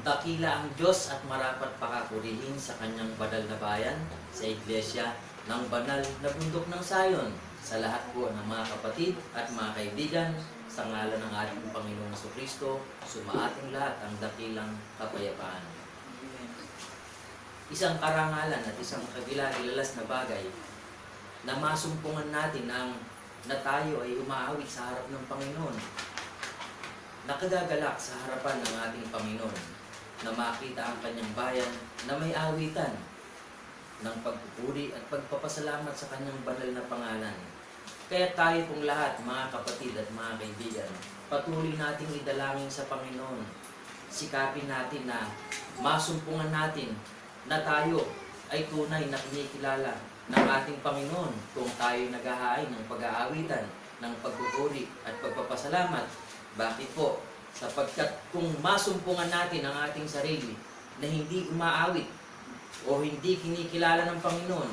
Dakila ang Diyos at marapat pakapurihin sa kanyang banal na bayan, sa iglesia ng banal na bundok ng Sayon, sa lahat po ng mga kapatid at mga kaibigan, sa ngalan ng ating Panginoong Jesucristo, sumaating lahat ang dakilang kapayapaan. Isang karangalan at isang kagilagilalas na bagay na masumpungan natin na tayo ay umaawit sa harap ng Panginoon. Nakagagalak sa harapan ng ating Panginoon na makita ang kanyang bayan na may awitan ng pagpupuri at pagpapasalamat sa kanyang banal na pangalan. Kaya tayo pong lahat, mga kapatid at mga kaibigan, patuloy nating idalangin sa Panginoon. Sikapin natin na masumpungan natin na tayo ay tunay na kinikilala ng ating Panginoon kung tayo naghahain ng pag-aawitan, ng pagpupuri at pagpapasalamat. Bakit po? Sapagkat kung masumpungan natin ang ating sarili na hindi umaawit o hindi kinikilala ng Panginoon,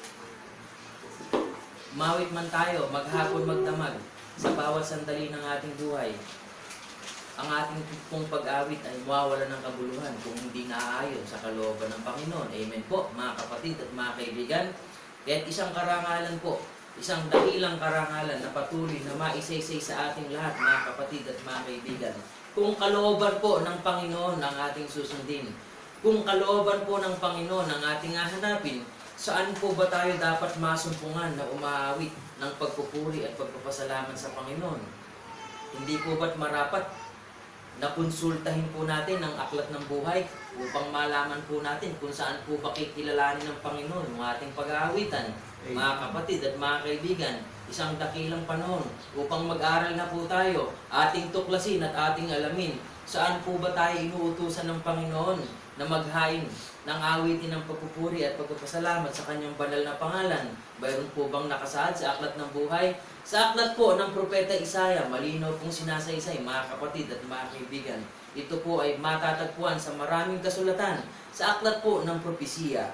mawit man tayo, maghapon magdamag sa bawat sandali ng ating buhay, ang ating pong pag-awit ay mawawala ng kabuluhan kung hindi naaayon sa kalooban ng Panginoon. Amen po, mga kapatid at mga kaibigan. Kaya't isang karangalan po, isang dakilang karangalan na patuloy na maisaysay sa ating lahat, mga kapatid at mga kaibigan. Kung kalooban po ng Panginoon ang ating susundin, kung kalooban po ng Panginoon ang ating hahanapin, saan po ba tayo dapat masumpungan na umaawit ng pagpupuri at pagpapasalamat sa Panginoon? Hindi po ba't marapat na konsultahin po natin ang aklat ng buhay upang malaman po natin kung saan po ba kikilalanin ng Panginoon ang ating pag-aawitan? Mga kapatid at mga kaibigan, isang dakilang panahon upang mag-aral na po tayo, ating tuklasin at ating alamin saan po ba tayo inuutusan ng Panginoon na maghain ng awitin ng pagpupuri at pagpapasalamat sa kanyang banal na pangalan. Mayroon po bang nakasaad sa aklat ng buhay? Sa aklat po ng Propeta Isaiah, malinaw pong sinasaysay, mga kapatid at mga kaibigan. Ito po ay matatagpuan sa maraming kasulatan. Sa aklat po ng propesiya,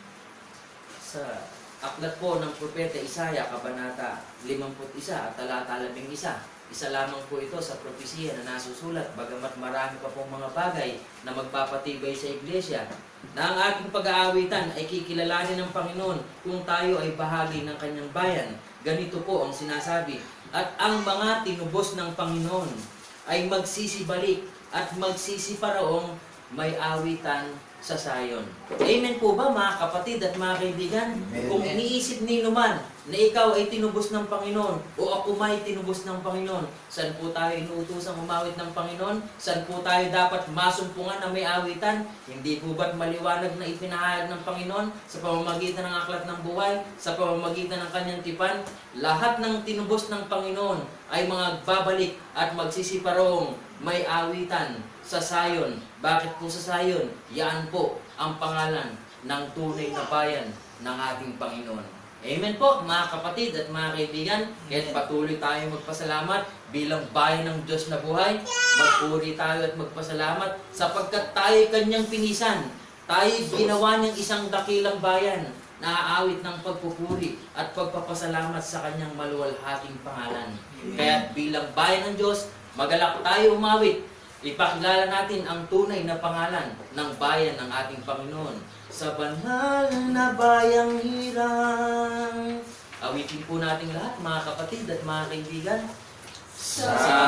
sa aklat po ng Propeta Isaiah, Kabanata 51 at talata 11. Isa lamang po ito sa propesiya na nasusulat, bagamat marami pa pong mga bagay na magpapatibay sa iglesia, na ang ating pag-aawitan ay kikilalanin ng Panginoon kung tayo ay bahagi ng kanyang bayan. Ganito po ang sinasabi, at ang mga tinubos ng Panginoon ay magsisibalik at magsisiparaong may awitan sa Sayon. Amen po ba, mga kapatid at mga kaibigan? Amen. Kung iniisip nino man na ikaw ay tinubos ng Panginoon o ako may tinubos ng Panginoon, saan po tayo inuutosang umawit ng Panginoon? Saan po tayo dapat masumpungan na may awitan? Hindi po ba't maliwanag na ipinahayag ng Panginoon sa pamamagitan ng aklat ng buhay, sa pamamagitan ng kanyang tipan? Lahat ng tinubos ng Panginoon ay mga babalik at magsisiparong may awitan sa Sayon. Bakit po sa Sayon? Yan po ang pangalan ng tunay na bayan ng ating Panginoon. Amen po, mga kapatid at mga kaibigan. Kaya't patuloy tayo magpasalamat bilang bayan ng Diyos na buhay. Magpuri tayo at magpasalamat sapagkat tayo kanyang pinisan. Tayo ginawa niyang isang dakilang bayan na aawit ng pagpupuri at pagpapasalamat sa kanyang maluwalhating pangalan. Kaya't bilang bayan ng Diyos, magalak tayo umawit. Ipakilala natin ang tunay na pangalan ng bayan ng ating Panginoon. Sa banal na bayang hirang. Awitin po natin lahat, mga kapatid at mga kaibigan. Sa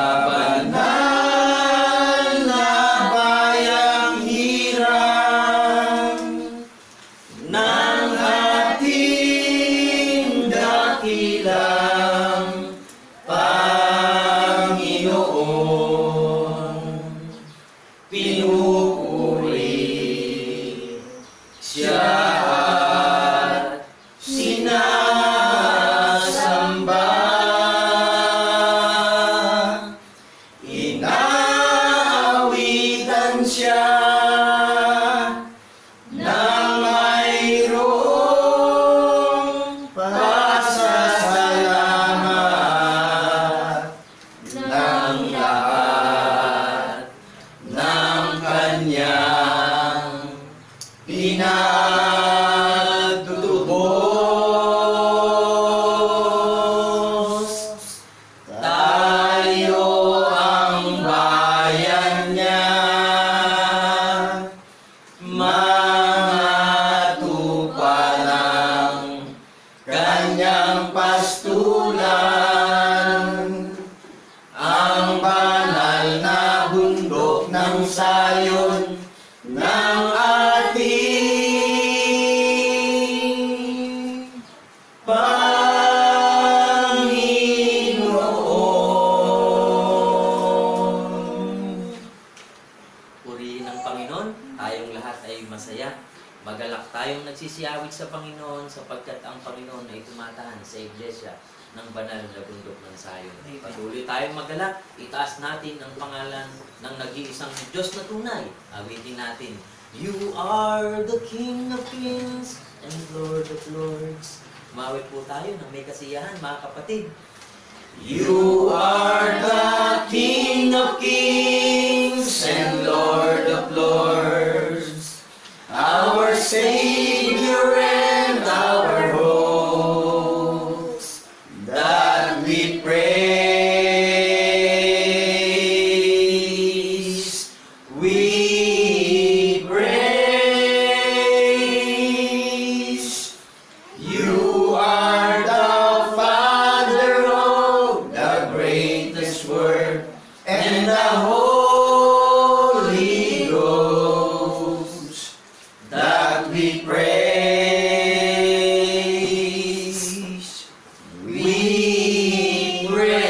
banal na bayang hirang ng ating dakilang Panginoon, pinupuri siya at sinasamba. Inaalay magsisiawit sa Panginoon sapagkat ang Panginoon ay tumatahan sa iglesia ng banal na bundok ng Zion. Patuloy tayong magalak, itaas natin ang pangalan ng nag-iisang Diyos na tunay. Awitin natin, You are the King of Kings and Lord of Lords. Mawit po tayo ng may kasiyahan, mga kapatid. You are the King of Kings and Lord of Lords, our Savior and our hopes, that we praise, we praise. You are the Father of the greatest word and the Holy Ghost, that we praise, we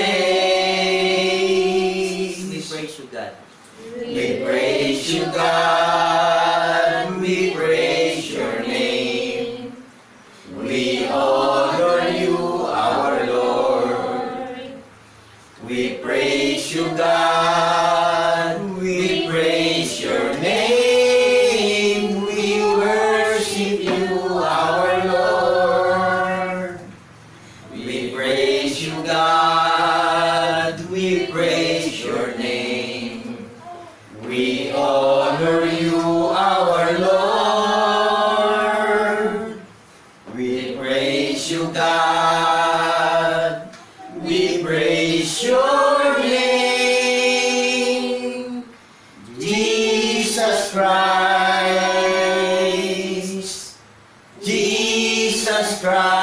praise. We praise you, God. We praise you, God, we praise your name. We honor you, our Lord. We praise you, God, we praise your name. We worship you, our Lord. We praise you, God, we praise your name. We honor you, our Lord. We praise you, God. We praise your name. Jesus Christ. Jesus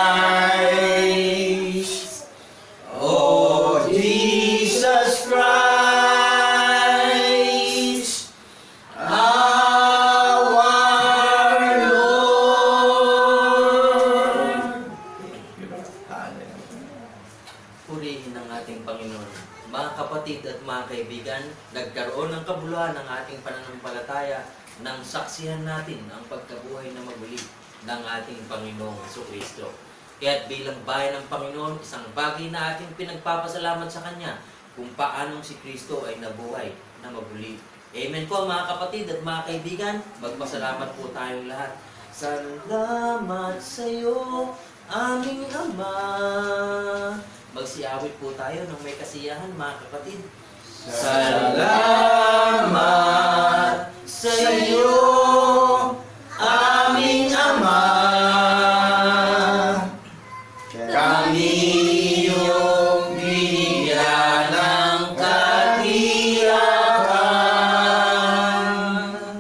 Christ. Oh, Jesus Christ, our Lord. Purihin ang ating Panginoon. Mga kapatid at mga kaibigan, nagkaroon ng kabuluhan ng ating pananampalataya nang saksihan natin ang pagkabuhay na maguli ng ating Panginoong Jesucristo. Kaya't bilang bayan ng Panginoon, isang bagay na ating pinagpapasalamat sa Kanya kung paanong si Kristo ay nabuhay na maguli. Amen po mga kapatid at mga kaibigan, magpasalamat po tayong lahat. Salamat sa iyo, aming Ama. Magsiawit po tayo ng may kasiyahan, mga kapatid. Salamat sa iyo, aming Ama. Kami iyong binigyan ng katiyakan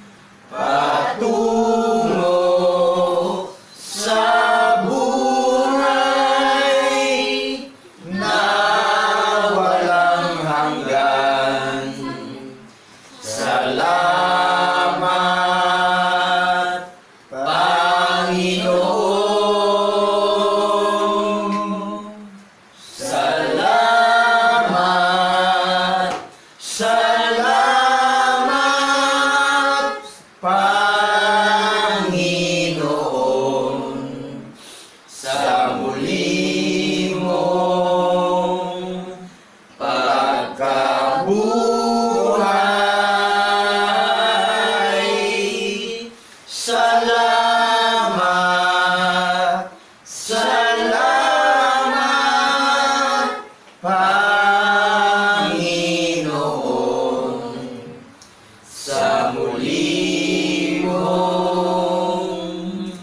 patungo sa buhay na walang hanggan. Salamat, Panginoon. Salamat, salamat, Panginoon, sa muli mong pagkabuhay. Salamat, salamat, Panginoon, sa muli mong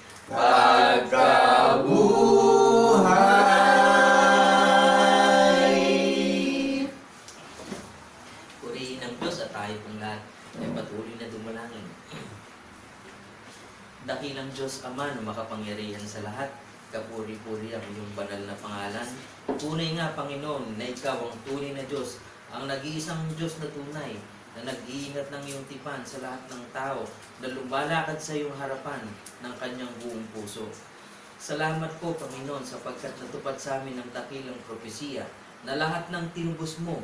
pagkabuhay. Purihin ang Diyos at tayo pong lahat ay patuloy na dumalangin. Dakilang Diyos Ama na makapangyarihan sa lahat, kapuri-puri ang iyong banal na pangalan. Tunay nga, Panginoon, na ikaw ang tunay na Diyos, ang nag-iisang Diyos na tunay, na nag-iingat ng iyong tipan sa lahat ng tao na lumalakad sa iyong harapan ng kanyang buong puso. Salamat po, Panginoon, sapagkat natupad sa amin ang dakilang propesiya na lahat ng tinubos mo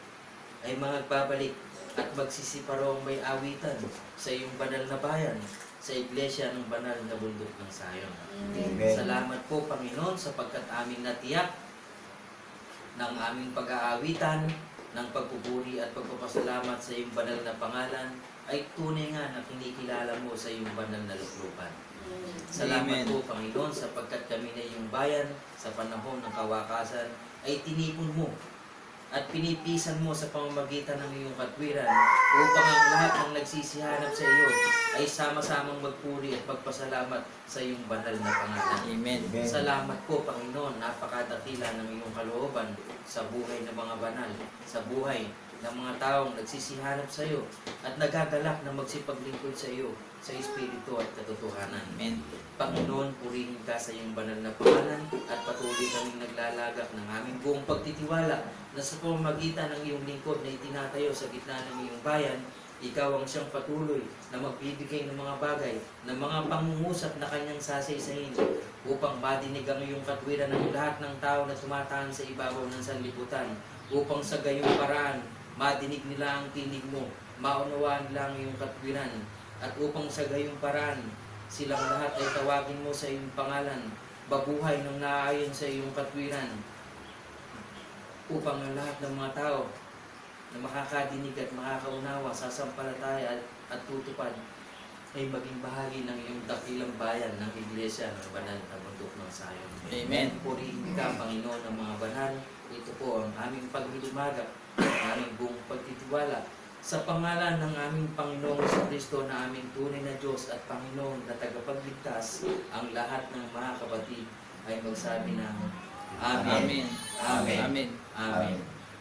ay magbabalik at magsisiparong may awitan sa iyong banal na bayan. sa iglesia ng banal na bundok ng Sayon. Amen. Salamat po, Panginoon, sapagkat aming natiyak ng aming pag-aawitan, ng pagpupuri at pagpapasalamat sa iyong banal na pangalan ay tunay nga na kinikilala mo sa iyong banal na luklupan. Salamat Amen. po, Panginoon, sapagkat kami na iyong bayan sa panahon ng kawakasan ay tinipon mo at pinipisan mo sa pamamagitan ng iyong katwiran upang ang lahat ng nagsisihanap sa iyo ay sama-samang magpuri at magpasalamat sa iyong banal na pangalan. Amen. Salamat po, Panginoon, napakadakila ng iyong kalooban sa buhay ng mga banal, sa buhay ng mga taong nagsisihanap sa iyo at nagagalak na magsipaglingkod sa iyo sa Espiritu at katotohanan. Amen. Panginoon, purihin ka sa iyong banal na pangalan at patuloy kaming naglalagak ng aming buong pagtitiwala na sa pamamagitan ng iyong lingkod na itinatayo sa gitna ng iyong bayan, ikaw ang siyang patuloy na magbibigay ng mga bagay, ng mga pangungusap na kanyang sasaysayin upang madinig ang iyong katwiran ng lahat ng tao na tumataan sa ibabaw ng sanlibutan, upang sa gayong paraan madinig nila ang tinig mo, maunawaan nila ang iyong katwiran, at upang sa gayong paraan silang lahat ay tawagin mo sa iyong pangalan, babuhay ng naayon sa iyong katwiran, upang ang lahat ng mga tao na makakadinig at makakaunawa, sasampalataya at tutupad ay maging bahagi ng iyong dakilang bayan ng iglesia ng banal na bundok ng Sayon. Amen. Purihin ka, Panginoon, ng mga banal. Ito po ang aming paghilumaga, ang aming buong pagtitiwala sa pangalan ng aming Panginoong Kristo na aming tunay na Diyos at Panginoon na tagapagligtas. Ang lahat ng mga kapatid ay magsabi ng Amen. Amen. Amen. Amen. Amen.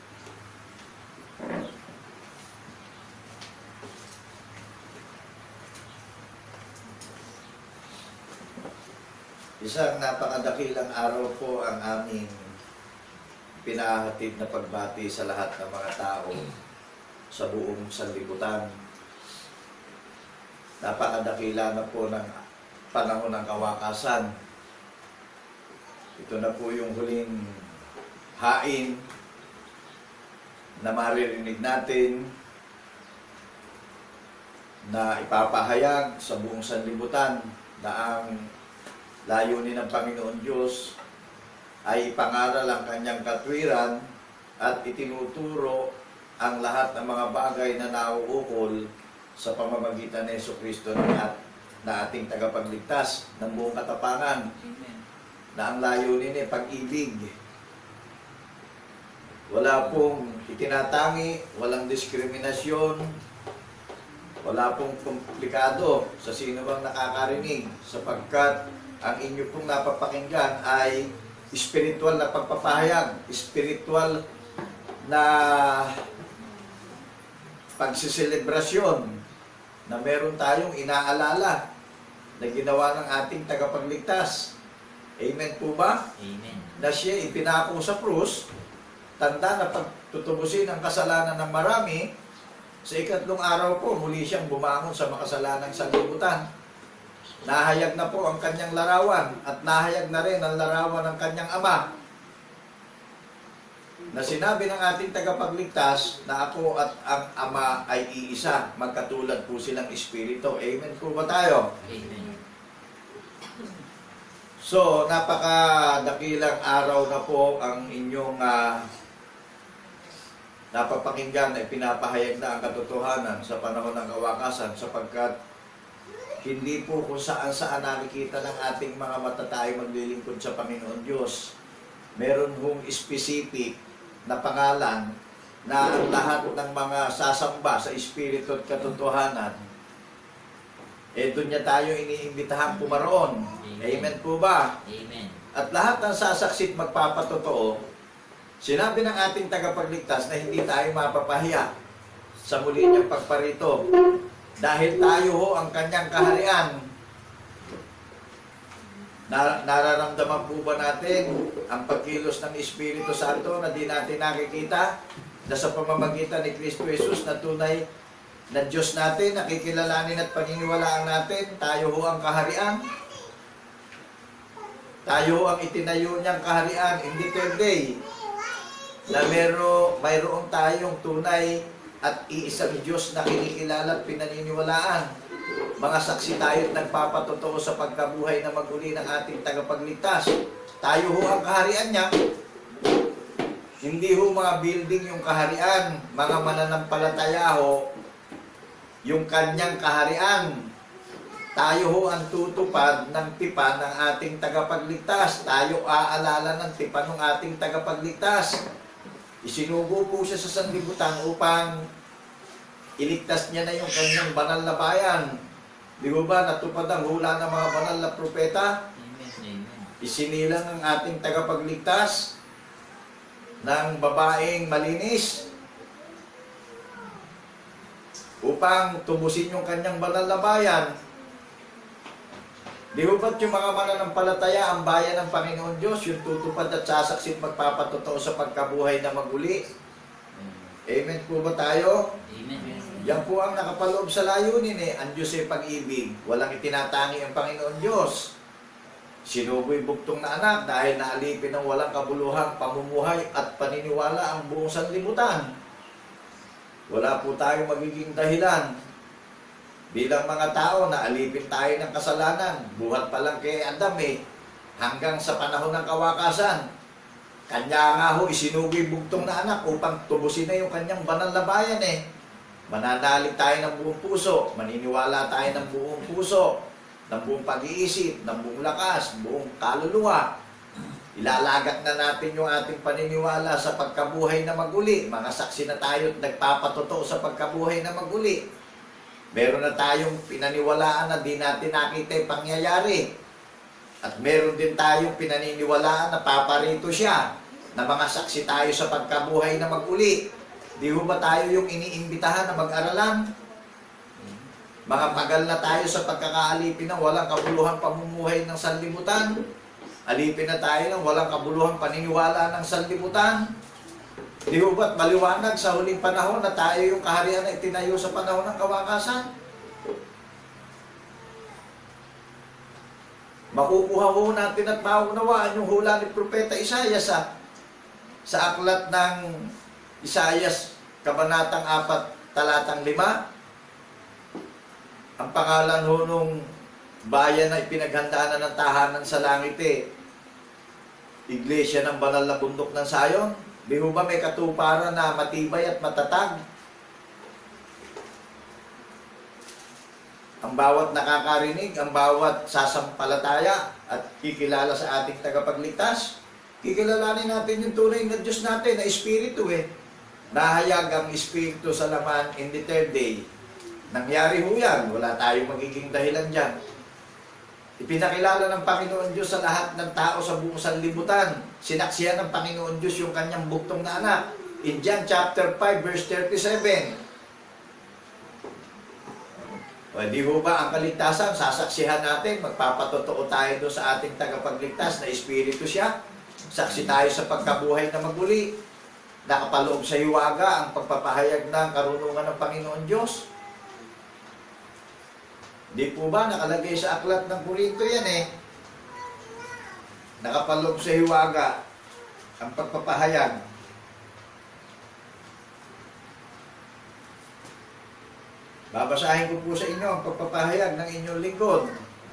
Isang napakadakilang araw po ang aming pinahatid na pagbati sa lahat ng mga tao sa buong sanlibutan. Napakadakila na po ng panahon ng kawakasan. Ito na po yung huling hain na maririnig natin na ipapahayag sa buong sanlibutan na ang layunin ng Panginoon Diyos ay ipangaral ang kanyang katwiran at itinuturo ang lahat ng mga bagay na nauukol sa pamamagitan ni Jesucristo na ating tagapagligtas ng buong katapangan, Amen. na ang layunin ay pag-ibig. Wala pong itinatangi, walang diskriminasyon, wala pong komplikado sa sino bang nakakarinig, sapagkat ang inyo pong napapakinggan ay spiritual na pagpapahayag, spiritual na pagsiselebrasyon na meron tayong inaalala na ginawa ng ating tagapagligtas. Amen po ba? Amen. Na siya ipinako sa krus, tanda na pagtutubusin ang kasalanan ng marami, sa ikatlong araw po, muli siyang bumangon sa makasalanang sanlibutan. Nahayag na po ang kanyang larawan at nahayag na rin ang larawan ng kanyang ama. Na sinabi ng ating tagapagligtas na ako at ang ama ay iisa, magkatulad po silang espiritu. Amen po ba tayo? Amen. So, napakadakilang araw na po ang inyong napapakinggan na pinapahayag na ang katotohanan sa panahon ng kawakasan, sapagkat hindi po kung saan-saan nakikita ng ating mga mata tayo maglilingkod sa Panginoon Diyos. Meron hong specific na pangalan na ang lahat ng mga sasamba sa Espiritu at katotohanan, doon niya tayo iniimbitahan pumaroon. Amen po ba? Amen. At lahat ng sasaksit magpapatotoo, sinabi ng ating tagapagligtas na hindi tayo mapapahiya sa muli niyang pagparito. Dahil tayo ho ang kanyang kaharian. Nararamdaman po ba natin ang pagkilos ng Espiritu Santo na di natin nakikita, na sa pamamagitan ni Kristo Jesus na tunay na Diyos natin, nakikilalanin at paniniwalaan natin, tayo ho ang kaharian. Tayo ho ang itinayo niyang kaharian in the third day, na mayroon tayong tunay at iisang Diyos na kinikilala at pinaniniwalaan. Mga saksi tayo at nagpapatotoo sa pagkabuhay na maguli ng ating tagapagligtas. Tayo ho ang kaharian niya. Hindi ho mga building yung kaharian, mga mananampalataya ho, yung kanyang kaharian. Tayo ho ang tutupad ng tipan ng ating tagapagligtas. Tayo aalala ng tipan ng ating tagapagligtas. Isinugo po siya sa sanlibutan upang iligtas niya na yung kanyang banal na bayan. Di ba natupad ang hula ng mga banal na propeta? Amen. Amen. Isinilang ang ating tagapagligtas ng babaeng malinis upang tubusin yung kanyang banal na bayan. Di ba't yung mga mananampalataya, ang bayan ng Panginoon Diyos, yung tutupad at sasaksit magpapatotoo sa pagkabuhay na maguli? Amen po ba tayo? Amen. Yan po ang nakapaloob sa layunin ang Diyos ay pag-ibig. Walang itinatangi ang Panginoon Diyos. Sinugo'y bugtong na anak dahil naalipin ng walang kabuluhang pamumuhay at paniniwala ang buong sanlibutan. Wala po tayong magiging dahilan. Bilang mga tao, naalipin tayo ng kasalanan. Buhat pa lang kay Adam hanggang sa panahon ng kawakasan. Kanya nga ho, isinugo'y bugtong na anak upang tubusin na yung kanyang banal na bayan Mananalig tayo ng buong puso, maniniwala tayo ng buong puso, ng buong pag-iisip, ng buong lakas, buong kaluluwa. Ilalagat na natin yung ating paniniwala sa pagkabuhay na maguli. Mga saksi na tayo at nagpapatotoo sa pagkabuhay na maguli. Meron na tayong pinaniwalaan na di natin nakita yung pangyayari. At meron din tayong pinaniniwalaan na paparito siya, na mga saksi tayo sa pagkabuhay na maguli. Di ba tayo yung iniimbitahan na mag-aralan? Mga pagal na tayo sa pagkakaalipin ng walang kabuluhang pamumuhay ng sanlibutan. Alipin na tayo ng walang kabuluhang paniniwala ng sanlibutan. Di ba't maliwanag sa huling panahon na tayo yung kaharian na itinayo sa panahon ng kawakasan? Makukuha ho natin at maunawaan yung hula ni Propeta Isaias sa aklat ng Isaias, Kabanatang 4, Talatang 5. Ang pangalan ho nung bayan na ipinaghandaan na ng tahanan sa langit Iglesia ng Banal na Bundok ng Sayon. Di ba may katuparan na matibay at matatag? Ang bawat nakakarinig, ang bawat sasampalataya at kikilala sa ating tagapagligtas, kikilalanin natin yung tunay na Diyos natin, na Espiritu Nahayag ang Espiritu sa laman in the third day. Nangyari ho yan, wala tayong magiging dahilan dyan. Ipinakilala ng Panginoon Diyos sa lahat ng tao sa buong sanlibutan. Sinaksihan ng Panginoon Diyos yung kanyang buktong na anak. In John chapter 5 verse 37. O di ho ba ang kaligtasan, sasaksihan natin, magpapatotoo tayo doon sa ating tagapagligtas na Espiritu siya. Saksi tayo sa pagkabuhay na maguli. Nakapaloob sa hiwaga ang pagpapahayag ng karunungan ng Panginoon Diyos. Di po ba nakalagay sa aklat ng Korinto yan Nakapaloob sa hiwaga ang pagpapahayag. Babasahin ko po sa inyo ang pagpapahayag ng inyong lingkod.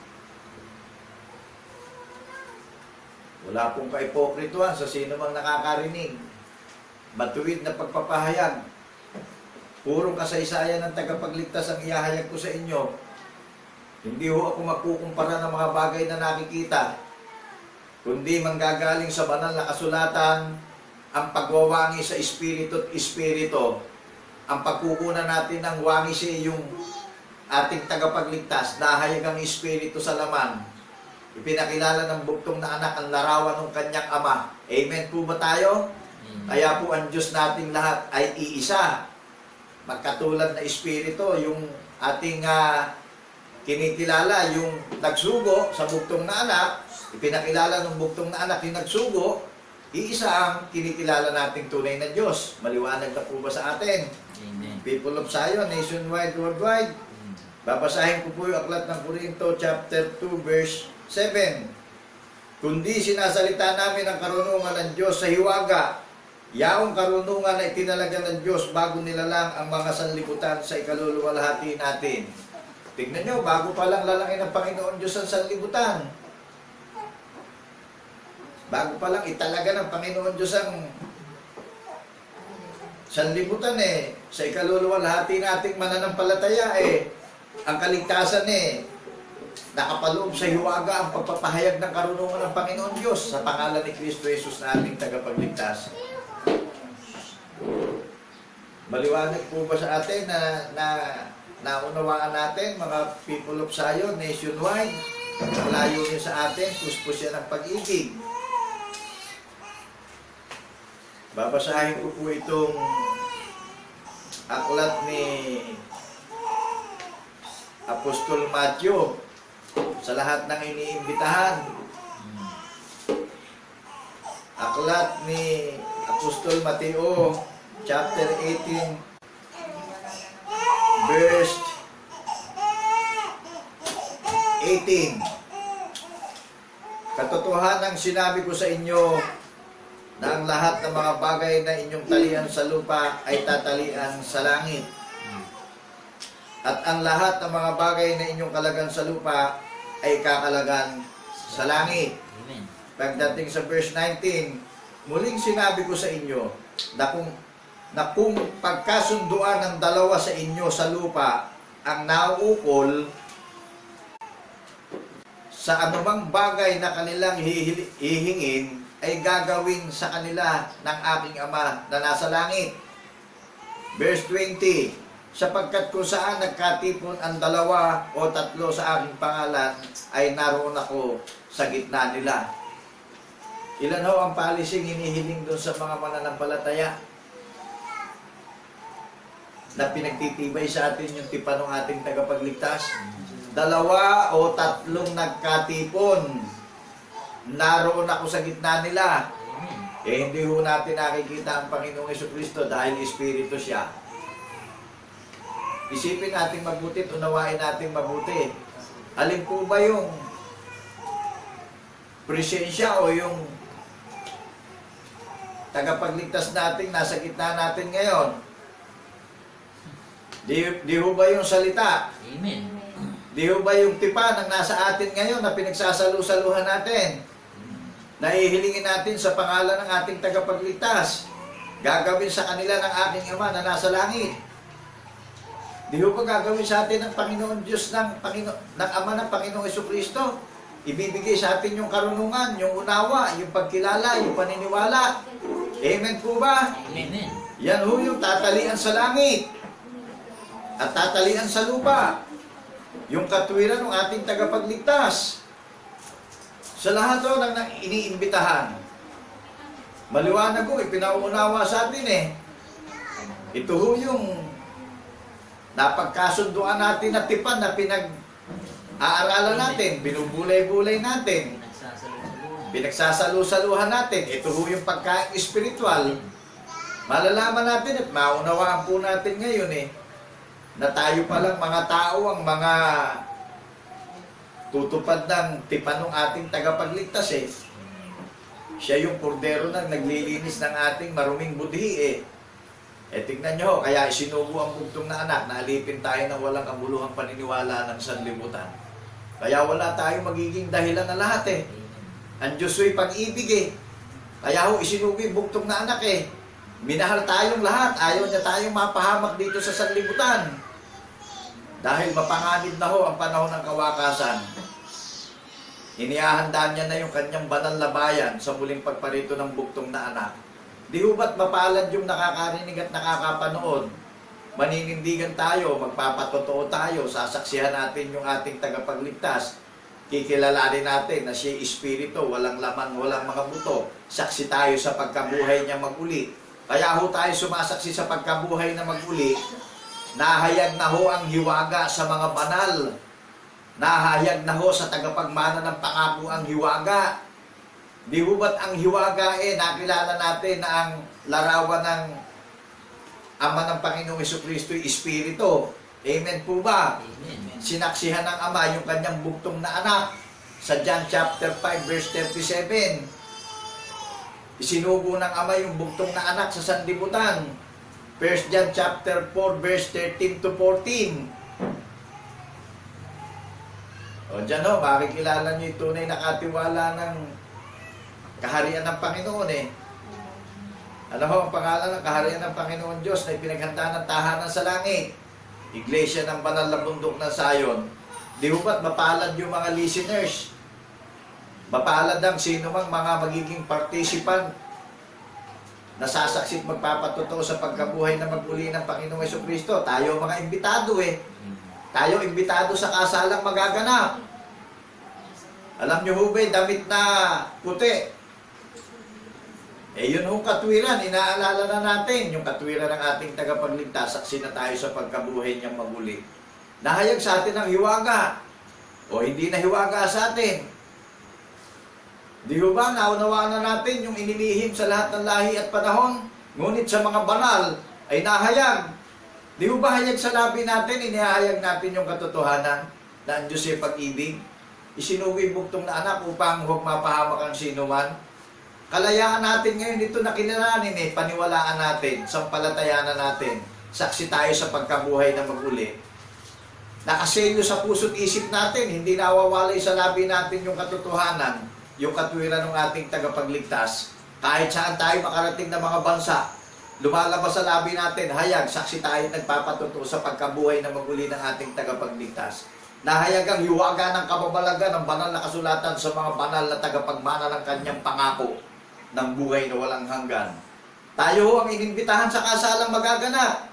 Wala pong kaipokrituhan sa sino mang nakakarinig. Matuwid na pagpapahayag. Purong kasaysayan ng tagapagligtas ang ihahayag ko sa inyo. Hindi ho ako magkukumpara ng mga bagay na nakikita, kundi manggagaling sa banal na kasulatan ang pagwawangi sa Espiritu at Espiritu. Ang pagkukunan natin ng wangi siya yung ating tagapagligtas, nahayag ang Espiritu sa laman. Ipinakilala ng buktong na anak ang larawan ng kanyang ama. Amen po ba tayo? Kaya po ang Diyos nating lahat ay iisa. Magkatulad na Espiritu, yung ating kinikilala, yung nagsugo sa buktong na anak, ipinakilala ng buktong na anak yung nagsugo, iisa ang kinikilala nating tunay na Diyos. Maliwanag na po ba sa atin? Amen. People of Zion, nationwide, worldwide. Babasahin ko po yung aklat ng Korinto chapter 2 verse 7. Kundi sinasalita namin ang karunungan ng Diyos sa hiwaga, yaong karunungan na itinalaga ng Diyos bago nilalang ang mga sanlibutan sa ikaluluwalhati natin. Tingnan nyo, bago pa lang lalaki ng Panginoon Diyos ang sanlibutan. Bago pa lang italaga ng Panginoon Diyos ang sanlibutan sa ikaluluwalhati nating mananampalataya ang kaligtasan nakapaloob sa hiwaga ang pagpapahayag ng karunungan ng Panginoon Diyos sa pangalan ni Kristo Jesus na ating tagapagligtas. Maliwanag po ba sa atin na naunawaan natin, mga people of Zion, nationwide, malayo niyo sa atin, puspos yan ang pag-ibig. Babasahin ko po itong aklat ni Apostol Matthew sa lahat ng iniimbitahan. Aklat ni Apostol Mateo, chapter 18, verse 18. Katotohanan sinabi ko sa inyo na ang lahat ng mga bagay na inyong talian sa lupa ay tatalian sa langit. At ang lahat ng mga bagay na inyong kalagan sa lupa ay kakalagan sa langit. Amen. Pagdating sa verse 19, muling sinabi ko sa inyo na kung pagkasunduan ng dalawa sa inyo sa lupa ang nauukol sa anumang bagay na kanilang hihingin, ay gagawin sa kanila ng aking Ama na nasa langit. Verse 20, sapagkat kung saan nagkatipon ang dalawa o tatlo sa aking pangalan, ay naroon ako sa gitna nila. Ilan ho ang palising hinihiling doon sa mga mananampalataya na pinagtitibay sa atin yung tipan ng ating tagapagligtas? Dalawa o tatlong nagkatipon, naroon ako sa gitna nila. Hindi ho natin nakikita ang Panginoong Jesucristo dahil Espiritu siya. Isipin natin mabuti at unawain natin mabuti. Alin po ba yung presensya o yung tagapagligtas natin nasa gitna natin ngayon? Di ho ba yung salita? Amen. Di ho ba yung tipan ang nasa atin ngayon na pinagsasalu-saluhan natin? Nahihilingin natin sa pangalan ng ating tagapagligtas, gagawin sa kanila ng aking Ama na nasa langit. Di ho ba gagawin sa atin ng Panginoon Diyos ng Ama ng Panginoong Jesucristo? Ibibigay sa atin yung karunungan, yung unawa, yung pagkilala, yung paniniwala. Amen po ba? Amen. Yan ho yung tatalian sa langit at tatalian sa lupa. Yung katwiran ng ating tagapagligtas. Sa lahat ho ng iniimbitahan. Maliwanag ko, ipinauunawa sa atin Ito ho yung napagkasunduan natin na tipan na pinag-aaralan natin, binubulay-bulay natin, pinagsasalu-saluhan natin. Ito ho yung pagkain espiritual. Malalaman natin at maunawaan po natin ngayon na tayo palang mga tao ang mga tutupad ng tipan ng ating tagapagligtas Siya yung kordero na naglilinis ng ating maruming budhi tignan nyo, kaya isinubo ang bugtong na anak na alipin tayo ng walang kabuluhang paniniwala ng sanlibutan. Kaya wala tayong magiging dahilan na lahat Ang Diyos ay pag-ibig Kaya ho isinubo yung bugtong na anak Minahal tayong lahat, ayaw niya tayong mapahamak dito sa sanlibutan. Dahil mapanganib na ho ang panahon ng kawakasan. Inihahanda niya na yung kanyang banal na bayan sa muling pagparito ng bugtong na anak. Di ho ba't mapalad yung nakakarinig at nakakapanood? Maninindigan tayo, magpapatotoo tayo, sasaksihan natin yung ating tagapagligtas. Kikilalanin natin na siya espiritu, walang laman, walang mga buto. Saksi tayo sa pagkabuhay niya mag-uli. Kaya ho tayo sumasaksi sa pagkabuhay na mag-uli. Nahayag na ho ang hiwaga sa mga banal. Nahayag na ho sa tagapagmana ng pangako ang hiwaga. Di ho ba't ang hiwaga nakilala natin na ang larawan ng Ama ng Panginoong Jesucristo ay Espiritu. Amen po ba? Amen. Sinaksihan ng Ama yung kanyang bugtong na anak sa John chapter 5 verse 37. Isinubo ng Ama yung bugtong na anak sa sanlibutan. 1 John chapter 4 verse 13 to 14. O dyan ho, makikilala nyo yung tunay na katiwala ng kaharian ng Panginoon eh. Ano ho ang pangalan ng kaharian ng Panginoon Diyos na ipinaghanda ng tahanan sa langit? Iglesia ng banal na bundok ng Sayon. Di ho ba't mapalad yung mga listeners? Mapalad ang sino mang mga magiging participant na sasaksit magpapatotoo sa pagkabuhay na magmuli ng Panginoong Jesucristo. Tayo mga imbitado eh. Tayo imbitado sa kasalang magaganap. Alam nyo ho ba, damit na puti. Yun hong katwiran, inaalala na natin yung katwiran ng ating tagapagligtas, saksi na tayo sa pagkabuhay niyang maguli. Nahayag sa atin ang hiwaga, o hindi na hiwaga sa atin. Di ho ba, naunawaan na natin yung inilihim sa lahat ng lahi at panahon, ngunit sa mga banal ay nahayag. Di ho ba hayag sa labi natin, inihayag natin yung katotohanan na ang Diyos ay pag-ibig? Isinuwi buktong na anak upang huwag mapahamak ang sino man. Kalayaan natin ngayon dito na kinaranin eh, paniwalaan natin, sampalatayanan natin, saksi tayo sa pagkabuhay na maguli. Nakaselyo sa puso't isip natin, hindi nawawalay sa labi natin yung katotohanan, yung katwiran ng ating tagapagligtas. Kahit saan tayo makarating na mga bansa, lumalabas sa labi natin, hayag, saksi tayo nagpapatuto sa pagkabuhay na maguli ng ating tagapagligtas. Nahayag ang hiwaga ng kababalagan ng banal na kasulatan sa mga banal na tagapagmana ng kanyang pangako ng buhay na walang hanggan. Tayo ho ang inimbitahan sa kasalang magaganap.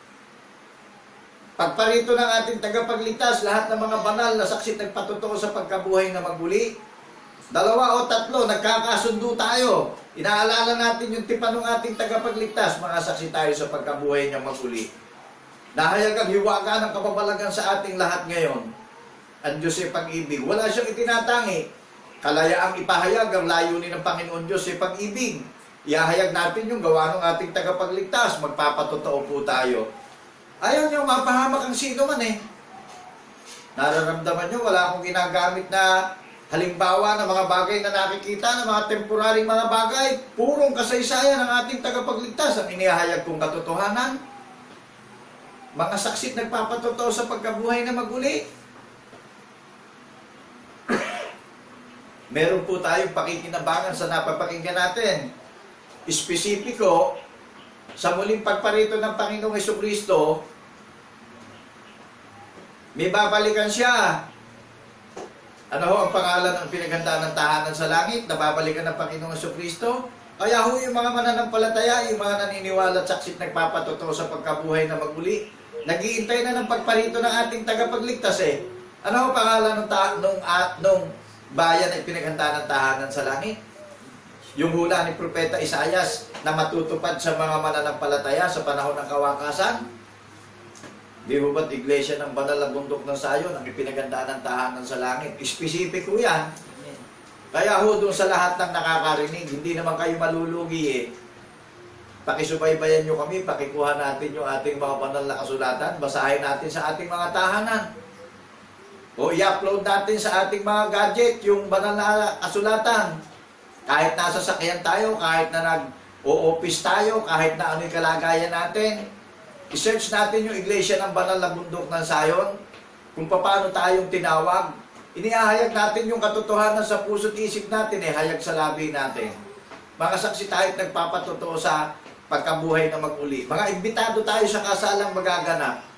Pagparito ng ating tagapagligtas, lahat ng mga banal na saksi nagpatutuo sa pagkabuhay na magmuli. 2 o 3, nagkakasundo tayo. Inaalala natin yung tipan ng ating tagapagligtas, mga saksi tayo sa pagkabuhay niya magmuli. Nahayag ang hiwaga ng kababalagan sa ating lahat ngayon. Ang Diyos ay pag-ibig. Wala siyang itinatangi. Kalayaang ipahayag ang layunin ng Panginoon Diyos ay pag-ibig. Iahayag natin yung gawa ng ating tagapagligtas. Magpapatotoo po tayo. Ayaw niyo mapahamak ang sino man eh. Nararamdaman niyo, wala akong ginagamit na halimbawa ng mga bagay na nakikita, ng mga temporaring mga bagay. Purong kasaysayan ng ating tagapagligtas ang inihayag kong katotohanan. Mga saksit nagpapatotoo sa pagkabuhay na maguli. Meron po tayong pakikinabangan sa napapakinggan natin. Espesipiko, sa muling pagparito ng Panginoong Jesucristo, may babalikan siya. Ano ho ang pangalan ng pinaghandaan ng tahanan sa langit na babalikan ng Panginoong Jesucristo? Kaya ho yung mga mananampalataya, yung mga naniniwala at saksit nagpapatotoo sa pagkabuhay na magmuli, nag-iintay na ng pagparito ng ating tagapagligtas eh. Ano ho ang pangalan nung bayan ay pinaghandaan ng tahanan sa langit? Yung hula ni Propeta Isaias na matutupad sa mga mananampalataya sa panahon ng kawakasan? Di ba ba't iglesia ng banal na bundok ng Sayon ang ipinaghandaan ng tahanan sa langit? Espesipiko yan. Kaya ho doon sa lahat ng nakakarinig, hindi naman kayo malulugi eh. Pakisubaybayan nyo kami, pakikuha natin yung ating mga banal na kasulatan, basahin natin sa ating mga tahanan. O i-upload natin sa ating mga gadget yung banal na kasulatan. Kahit nasa sakyan tayo, kahit na nag-o-office tayo, kahit na ano yung kalagayan natin. I-search natin yung iglesia ng banal na bundok ng Sayon, kung paano tayong tinawag. Inihayag natin yung katotohanan sa puso't isip natin, hayag sa labi natin. Mga saksi tayo nagpapatotoo sa pagkabuhay na maguli. Mga imbitado tayo sa kasalang magaganap.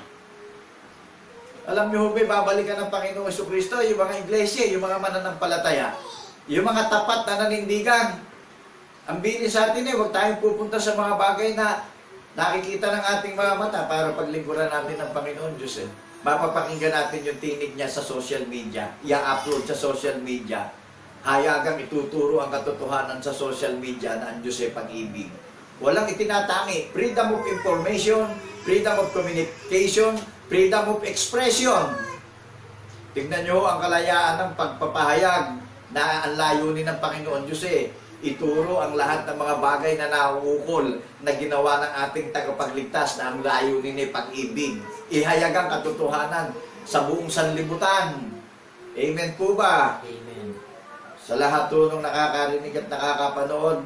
Alam niyo ba, babalikan ng Panginoong Jesucristo, yung mga iglesia, yung mga mananampalataya, yung mga tapat na nanindigan. Ang bilis sa atin huwag tayong pupunta sa mga bagay na nakikita ng ating mga mata para paglingkuran natin ng Panginoon Diyos. Mapapakinggan natin yung tinig niya sa social media, i-upload sa social media. Hayagang ituturo ang katotohanan sa social media na ang Diyos ay pag-ibig. Walang itinatangi. Freedom of information, freedom of communication, freedom of expression. Tignan nyo ang kalayaan ng pagpapahayag na ang layunin ng Panginoon Diyos ituro ang lahat ng mga bagay na nauukol na ginawa ng ating tagapagligtas na ang layunin ay pag-ibig. Ihayag ang katotohanan sa buong sanlibutan. Amen po ba? Amen. Sa lahat po ng nakakarinig at nakakapanood,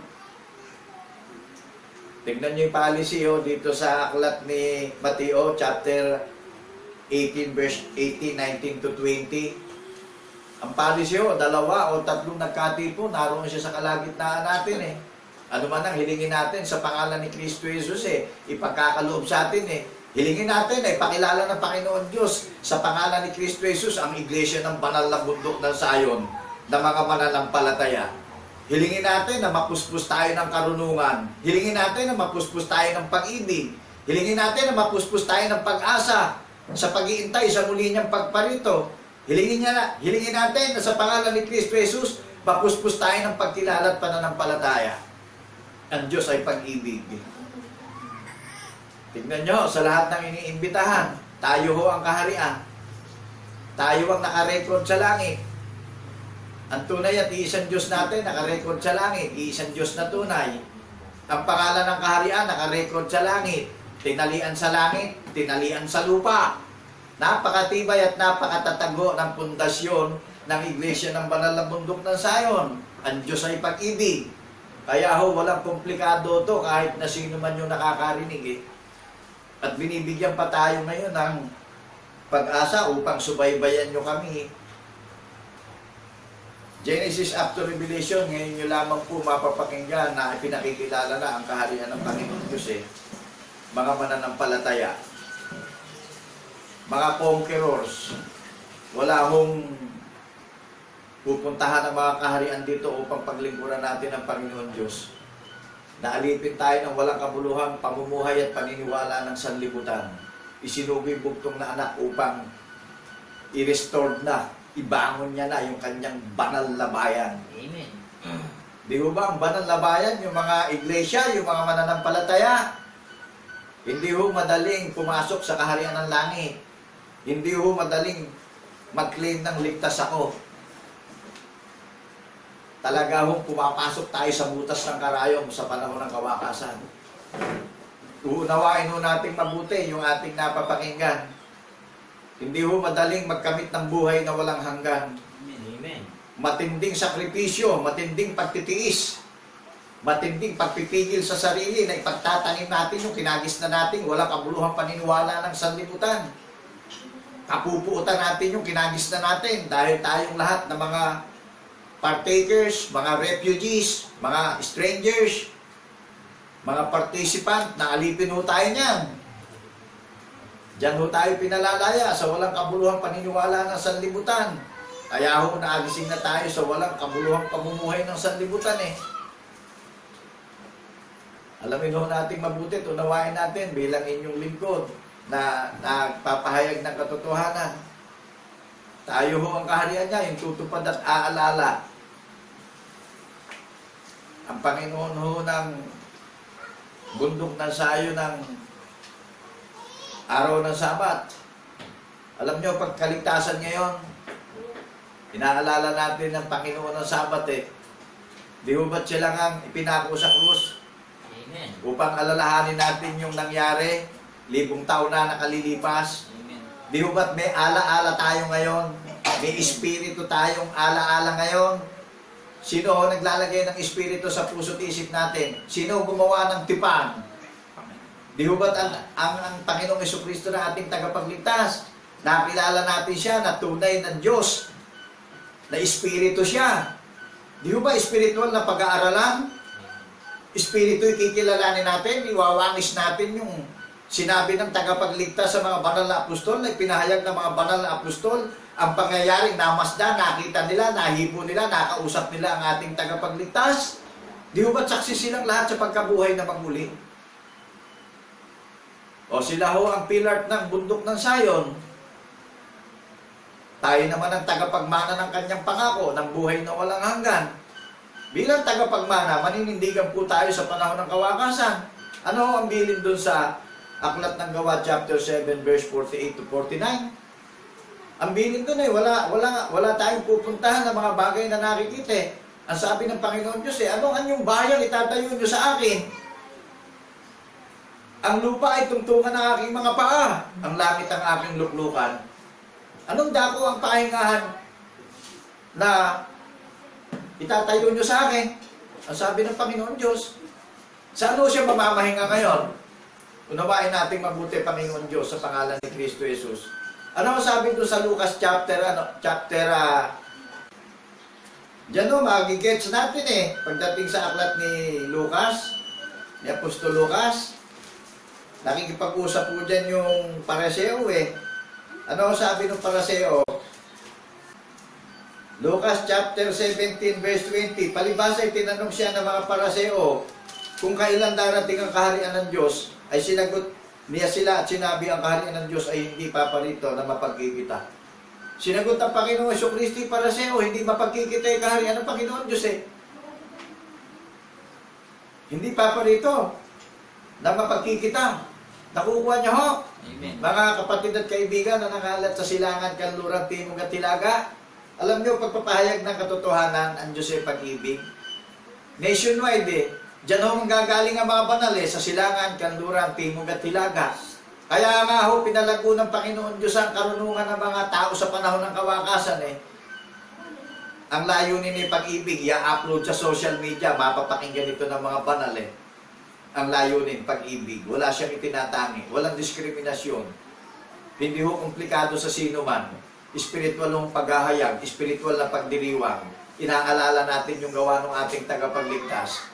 tignan nyo yung policy dito sa aklat ni Mateo, chapter 18, verse 18, 19 to 20. Ang palisyo, 2 o 3 nagkatipo, naroon siya sa kalagitnaan natin eh. Ano man ang hilingin natin sa pangalan ni Kristo Jesus eh, ipagkakaloob sa atin eh. Hilingin natin eh, pakilala ng Panginoon Diyos sa pangalan ni Kristo Jesus ang iglesia ng banal na bundok ng Sayon na mga mananampalataya. Hilingin natin na mapuspos tayo ng karunungan. Hilingin natin na mapuspos tayo ng pag-ibig. Hilingin natin na mapuspos tayo ng pag-asa sa pag-iintay sa muli niyang pagparito. Hilingin natin na sa pangalan ni Kristo Jesus, mapuspos tayo ng pagkilala at pananampalataya. Ang Diyos ay pag-ibig. Tignan nyo, sa lahat ng iniimbitahan, tayo ho ang kaharian. Tayo ang nakarecord sa langit. Ang tunay at iisang Diyos natin, nakarecord sa langit. Iisang Diyos na tunay. Ang pangalan ng kaharian, nakarecord sa langit. Tinalian sa langit, tinalian sa lupa. Napakatibay at napakatatago ng pundasyon ng Iglesia ng Banal na Bundok ng Sayon. Ang Diyos ay pag-ibig. Kaya ho, walang komplikado to kahit na sino man yung nakakarinig eh. At binibigyan pa tayo ngayon ng pag-asa upang subaybayan nyo kami. Genesis up to Revelation, ngayon nyo lamang po mapapakinggan na pinakikilala na ang kaharian ng Panginoon Diyos eh. Mga mananampalataya, mga conquerors, wala hong pupuntahan ng mga kaharian dito upang paglingkuran natin ang Panginoon Diyos. Naalipin tayo ng walang kabuluhang pamumuhay at paniniwala ng sanlibutan. Isinugo yung bugtong na anak upang i-restore na, ibangon niya na yung kanyang banal na bayan. Amen. Di ba ang banal na bayan, yung mga iglesia, yung mga mananampalataya, hindi ho madaling pumasok sa kaharian ng langit. Hindi ho madaling mag-claim ng ligtas ako. Talaga ho pumapasok tayo sa butas ng karayom sa panahon ng kawakasan. Uunawain ho natin mabuti yung ating napapakinggan. Hindi ho madaling magkamit ng buhay na walang hanggan. Amen. Matinding sakripisyo, matinding pagtitiis, matinding pagpipigil sa sarili na ipagtatanim natin yung kinagis na natin, walang kabuluhang paniniwala ng sanlibutan. Kapupuutan natin yung kinagis na natin dahil tayong lahat ng mga partakers, mga refugees, mga strangers, mga participant, naalipin ho tayo niyan. Diyan ho tayo pinalalaya sa walang kabuluhang paniniwala ng sanlibutan. Kaya ho naagising na tayo sa walang kabuluhang pamumuhay ng sanlibutan eh. Alamin ho natin mabuti, unawain natin bilang inyong lingkod na nagpapahayag ng katotohanan. Tayo ho ang kaharian niya, yung tutupad at aalala. Ang Panginoon ho ng bundok ng Sayo ng araw ng Sabat. Alam nyo, pagkaligtasan ngayon, inaalala natin ng Panginoon ng Sabat eh. Di ho ba't siya lang ang ipinako sa krus? Amen. Upang alalahanin natin yung nangyari, 1000 taon na nakalilipas. Amen. Di ho ba't may alaala tayo ngayon? May espiritu tayong alaala ngayon? Sino ho naglalagay ng espiritu sa puso't isip natin? Sino gumawa ng tipan? Di ho ba't ang Panginoong Jesucristo na ating tagapagligtas? Nakilala natin siya na tunay na Diyos, na espiritu siya. Di ho ba espiritual na pag-aaralan? Espiritu ikikilalanin natin, iwawangis natin yung sinabi ng tagapagligtas sa mga banal na apostol, na pinahayag ng mga banal na apostol, ang pangyayaring namasdan, nakita nila, nahipo nila, nakausap nila ang ating tagapagligtas. Di ho ba't saksi silang lahat sa pagkabuhay na magmuli? O sila ho ang pilar ng bundok ng Sayon. Tayo naman ang tagapagmana ng kanyang pangako ng buhay na walang hanggan. Bilang tagapagmana, maninindigan po tayo sa panahon ng kawakasan. Ano ho ang bilin dun sa Aklat ng Gawa chapter 7 verse 48 to 49? Ang bilin dun eh, wala tayong pupuntahan ng mga bagay na nakikita eh. Ang sabi ng Panginoon Diyos eh, ano ang inyong bayan itatayo nyo sa akin? Ang lupa ay tungtungan ng aking mga paa. Ang langit ang aking luklukan. Anong dako ang pahingahan na itatayo nyo sa akin? Ang sabi ng Panginoon Diyos. Saan ho siya mamamahinga ngayon? Unawain natin mabuti, Panginoon Diyos, sa pangalan ni Kristo Jesus. Ano ang sabi doon sa Lucas chapter Diyan o, magigets natin eh. Pagdating sa aklat ni Lucas, ni Apostol Lucas, nakikipag-usap po dyan yung Pariseo eh. Ano sabi ng Pariseo? Lucas chapter 17 verse 20. Palibhasa ay tinanong siya ng mga Pariseo kung kailan darating ang kaharian ng Diyos, ay sinagot niya sila at sinabi ang kaharian ng Diyos ay hindi paparito na mapagkikita. Sinagot ang Panginoong Jesucristo para sa'yo, hindi mapagkikita yung kaharian ng Panginoon Diyos eh. Hindi paparito na mapagkikita. Nakukuha niyo ho? Amen. Mga kapatid at kaibigan na nakalat sa silangan, kanluran, timog at tilaga. Alam niyo, pagpapahayag ng katotohanan, ang Diyos ay pag-ibig. Nationwide eh. Diyan ho manggagaling ang mga banal eh, sa silangan, kanluran, timog at tilaga. Kaya nga ho, pinalago ng Panginoon Diyos ang karunungan ng mga tao sa panahon ng kawakasan eh. Ang layunin ni pag-ibig, i-upload sa social media, mapapakinggan ito ng mga banal eh. Ang layunin, pag-ibig. Wala siyang itinatangi, walang diskriminasyon. Hindi ho komplikado sa sino man. Spiritual ng paghahayag, spiritual na pagdiriwang. Inaalala natin yung gawa ng ating tagapagligtas.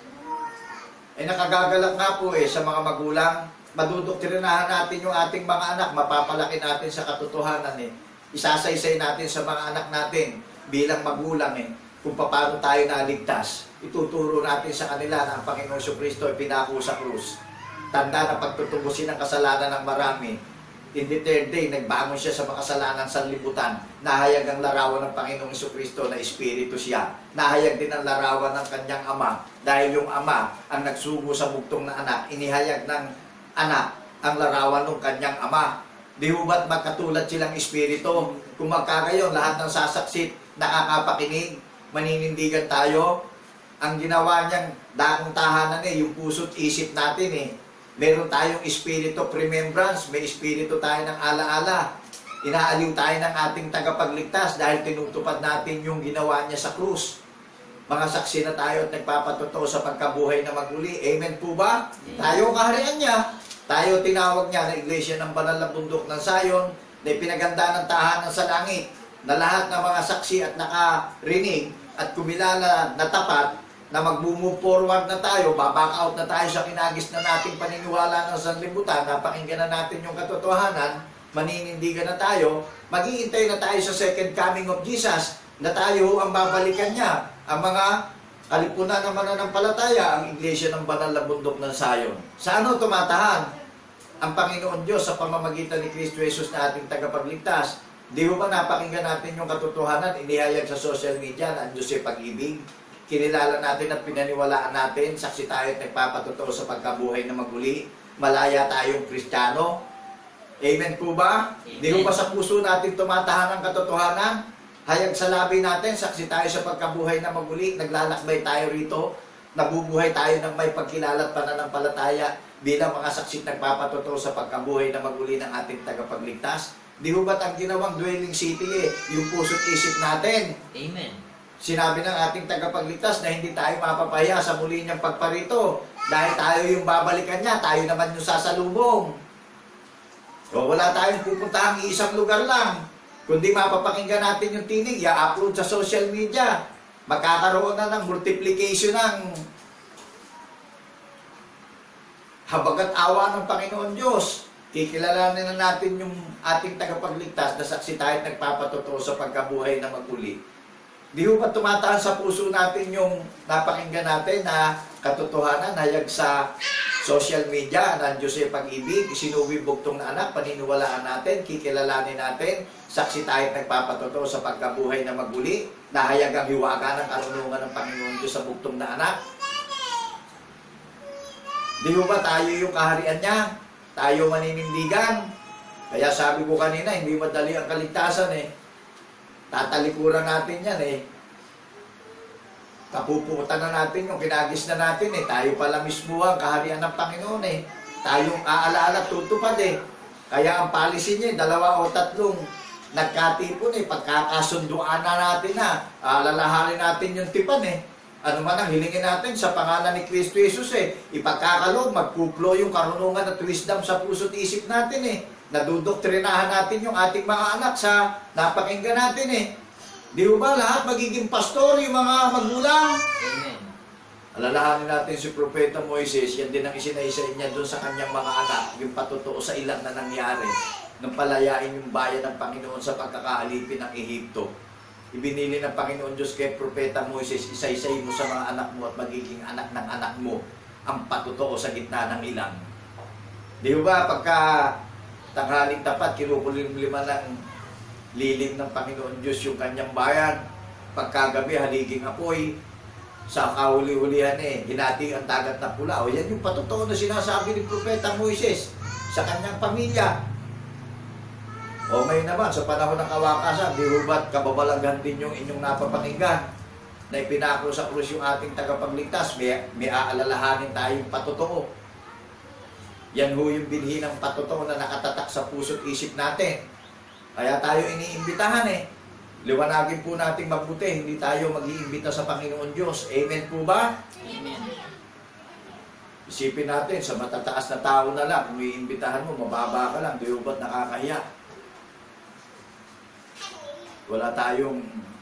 Eh nakagagalak nga po eh sa mga magulang. Madudoktrinahan natin yung ating mga anak, mapapalaki natin sa katotohanan eh. Isasaysay natin sa mga anak natin bilang magulang eh, kung paano tayo naligtas. Ituturo natin sa kanila na ang Panginoong Jesucristo ay pinako sa krus. Tanda na pagtutubusin ang kasalanan ng marami. In the third day, nagbangon siya sa makasalanan sa libutan. Nahayag ang larawan ng Panginoong Jesucristo na Espiritu siya. Nahayag din ang larawan ng kanyang ama. Dahil yung ama ang nagsugo sa bugtong na anak, inihayag ng anak ang larawan ng kanyang ama. Di ho ba't magkatulad silang espiritu? Kung magkagayon, lahat ng sasaksit, nakakapakinig, maninindigan tayo. Ang ginawa niyang dakong tahanan eh, yung puso't isip natin eh. Meron tayong espiritu of remembrance, may espiritu tayo ng alaala. Inaaliw tayo ng ating tagapagligtas dahil tinutupad natin yung ginawa niya sa krus. Mga saksi na tayo at nagpapatotoo sa pagkabuhay na maguli. Amen po ba? Tayo kaharian niya. Tayo tinawag niya na Iglesia ng Banal na Bundok ng Sayon, na ipinaganda ng tahanan sa langit, na lahat ng mga saksi at nakarinig at kumilala na tapat, na mag-move forward na tayo, baback out na tayo sa kinagis na nating paniniwala ng sanlibutan, napakinggan na natin yung katotohanan, maninindigan na tayo, maghihintay na tayo sa second coming of Jesus, na tayo ang babalikan niya. Ang mga kalipunan ng mananampalataya, ang Iglesia ng Banal na Bundok ng Sayon. Sa ano tumatahan? Ang Panginoon Diyos sa pamamagitan ni Kristo Jesus na ating tagapagligtas. Di ba napakinggan natin yung katotohanan, inihayag sa social media na ang Diyos ay pag-ibig. Kinilala natin at pinaniwalaan natin, saksi tayo at nagpapatotoo sa pagkabuhay na maguli. Malaya tayong Kristiyano. Amen po ba? Di ba sa puso natin tumatahan ang katotohanan? Hayag sa labi natin, saksi tayo sa pagkabuhay na maguli, naglalakbay tayo rito, nabubuhay tayo ng may pagkilala at pananampalataya bilang mga saksi nagpapatotoo sa pagkabuhay na maguli ng ating tagapagligtas. Di ba ang ginawang dwelling city eh, yung puso't isip natin? Amen. Sinabi ng ating tagapagligtas na hindi tayo mapapahiya sa muli niyang pagparito dahil tayo yung babalikan niya, tayo naman yung sasalubong. O wala tayong pupuntahang isang lugar lang. Kundi mapapakinggan natin yung tinig, i-upload sa social media. Magkakaroon na ng multiplication ng habag at awa ng Panginoon Diyos. Kikilalanin na natin yung ating tagapagligtas na saksi tayo at nagpapatotoo sa pagkabuhay na maguli. Di ba tumatahan sa puso natin yung napakinggan natin na katotohanan, hayag sa social media na Diyos ay pag-ibig, sinuwi bugtong na anak, paniniwalaan natin, kikilalanin natin, saksi tayo at nagpapatotoo sa pagkabuhay na maguli, na hayag ang hiwaga ng karunungan ng Panginoon Diyos sa bugtong na anak. Di ba tayo yung kaharian niya? Tayo maninindigan. Kaya sabi ko kanina, hindi madali ang kaligtasan eh. Tatalikuran natin yan eh. Kapuputan na natin yung kinagis na natin eh. Tayo pala mismo ang kaharian ng Panginoon eh. Tayong aalaala tutupad eh. Kaya ang policy niya, 2 o 3 nagkatipon eh. Pagkakasunduan na natin na, alalahanin natin yung tipan eh. Ano man ang hilingin natin sa pangalan ni Kristo Jesus eh. Ipagkakaloob, magpuplo yung karunungan at wisdom sa puso't isip natin eh. Nadudoktrinahan natin yung ating mga anak sa napakinggan natin eh. Di ba lahat magiging pastor yung mga magulang? Amen. Alalahanin natin si Propeta Moises, yan din ang isinaysay niya doon sa kanyang mga anak, yung patotoo sa ilang na nangyari, nang palayain yung bayan ng Panginoon sa pagkakaalipin ng Ehipto. Ibinili ng Panginoon Diyos kay Propeta Moises, isaysay mo sa mga anak mo at magiging anak ng anak mo ang patotoo sa gitna ng ilang. Di ba pagka tanghaling tapat, kinukulimlima ng lilim ng Panginoon Diyos yung kanyang bayan, pagkagabi haliging apoy, sa kahuli-hulihan hinati ang dagat na pula. O yan yung patotoo na sinasabi ni Propeta Moises sa kanyang pamilya. O may naman, sa panahon ng kawakasan, di ba't kababalaghan din yung inyong napapakinggan na ipinako sa krus yung ating tagapagligtas, may aalalahanin tayong patotoo. Yan ho yung binhi ng patotoo na nakatatak sa puso't isip natin. Kaya tayo iniimbitahan Liwanagin po natin mabuti, hindi tayo mag-iimbita sa Panginoon Diyos. Amen po ba? Amen. Isipin natin, sa matataas na tao na lang, kung iimbitahan mo, mababa ka lang, di ba't nakakahiya? Wala tayong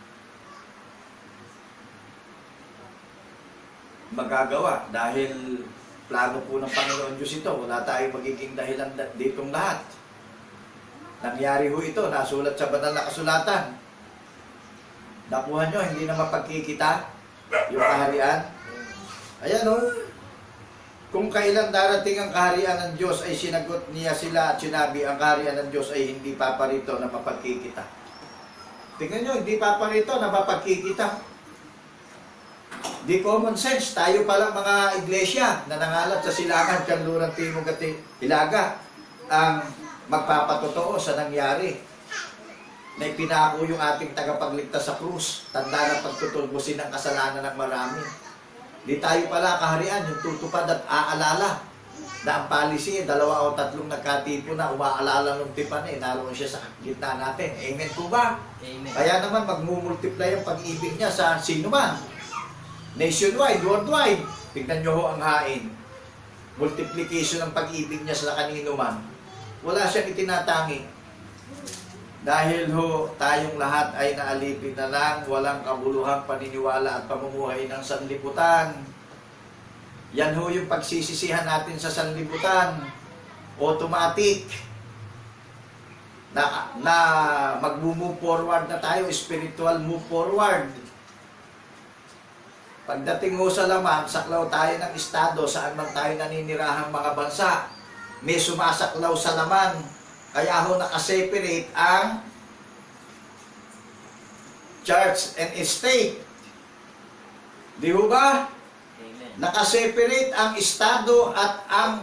magagawa dahil plano po ng Panginoon Diyos ito. Wala tayong magiging dahilan ditong lahat. Nangyari ho ito, nasulat sa banal na kasulatan. Nakuha nyo, hindi na mapagkikita yung kaharian. Ayan o. Kung kailan darating ang kaharian ng Diyos ay sinagot niya sila at sinabi ang kaharian ng Diyos ay hindi paparito na mapagkikita. Tingnan nyo, hindi paparito na mapagkikita. Di common sense. Tayo palang mga iglesia na nangalat sa Silangan, Kanluran, Timog at Hilaga ang magpapatotoo sa nangyari na ipinako yung ating tagapagligtas sa krus. Tanda na pagtutulbusin ng kasalanan ng marami. Di tayo pala kaharian, yung tutupad at aalala na ang policy, 2 o 3 nagkatipo na, umaalala ng tipan naroon siya sa gitna natin. Amen po ba? Amen. Kaya naman magmumultiply ang pag-ibig niya sa sino man. Nationwide, worldwide. Tignan nyo ho ang hain. Multiplication ng pag-ibig niya sa kanino man. Wala siyang itinatangi. Dahil ho, tayong lahat ay naalipin na lang, walang kabuluhang paniniwala at pamumuhay ng sanlibutan. Yan ho yung pagsisisihan natin sa sanlibutan. Automatic. Na mag-move forward na tayo, spiritual move forward. Pagdating ho sa laman, saklaw tayo ng estado, saan man tayo naninirahang mga bansa. May sumasaklaw sa laman. Kaya ho nakaseparate ang church and state. Di ho ba? Amen. Nakaseparate ang estado at ang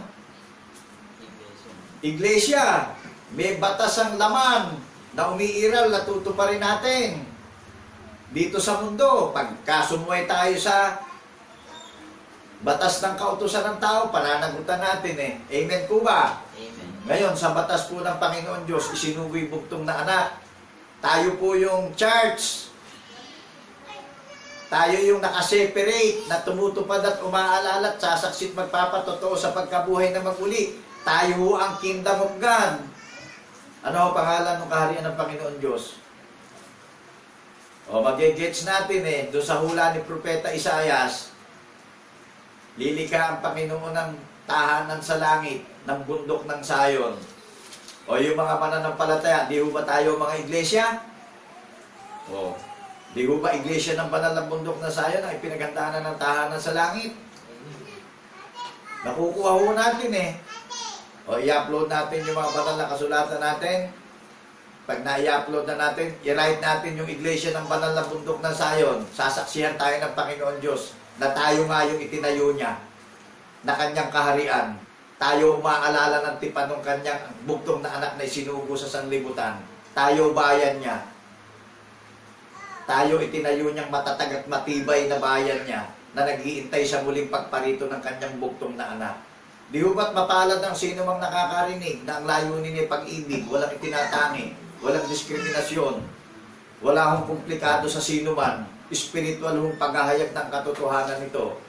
iglesia. May batas ang laman na umiiral na tutuparin natin. Dito sa mundo, pagkasumuhay tayo sa batas ng kautusan ng tao, pananagutan natin Amen po ba? Amen. Ngayon, sa batas po ng Panginoon Diyos, isinugoy bugtong na anak. Tayo po yung church. Tayo yung nakaseparate, na tumutupad at umaalala at sasaksit magpapatotoo sa pagkabuhay na maguli. Tayo ang kingdom of God. Ano ang pangalan ng kaharian ng Panginoon Diyos? O magigets natin doon sa hula ni Propeta Isaias, lilika ang Panginoon ng tahanan sa langit, ng bundok ng Sayon. O yung mga mananampalataya, di ho ba tayo mga iglesia? O, di ho ba iglesia ng banal ng bundok ng Sayon ang ipinaghandaan ng tahanan sa langit? Nakukuha ho natin O, i-upload natin yung mga banal na kasulatan natin. Pag na-i-upload na natin, i-write natin yung iglesia ng banal na bundok ng Sayon. Sasaksihan tayo ng Panginoon Diyos na tayo nga yung itinayo niya na kanyang kaharian. Tayo umaalala ng tipan ng kanyang bugtong na anak na isinugo sa sanlibutan. Tayo bayan niya. Tayo itinayo niyang matatag at matibay na bayan niya na nag-iintay sa muling pagparito ng kanyang bugtong na anak. Di ho ba't mapalad ang sino mang nakakarinig na ang layunin ay pag-ibig, walang itinatangi, walang diskriminasyon, wala hong komplikado sa sino man, spiritual hong paghahayag ng katotohanan nito.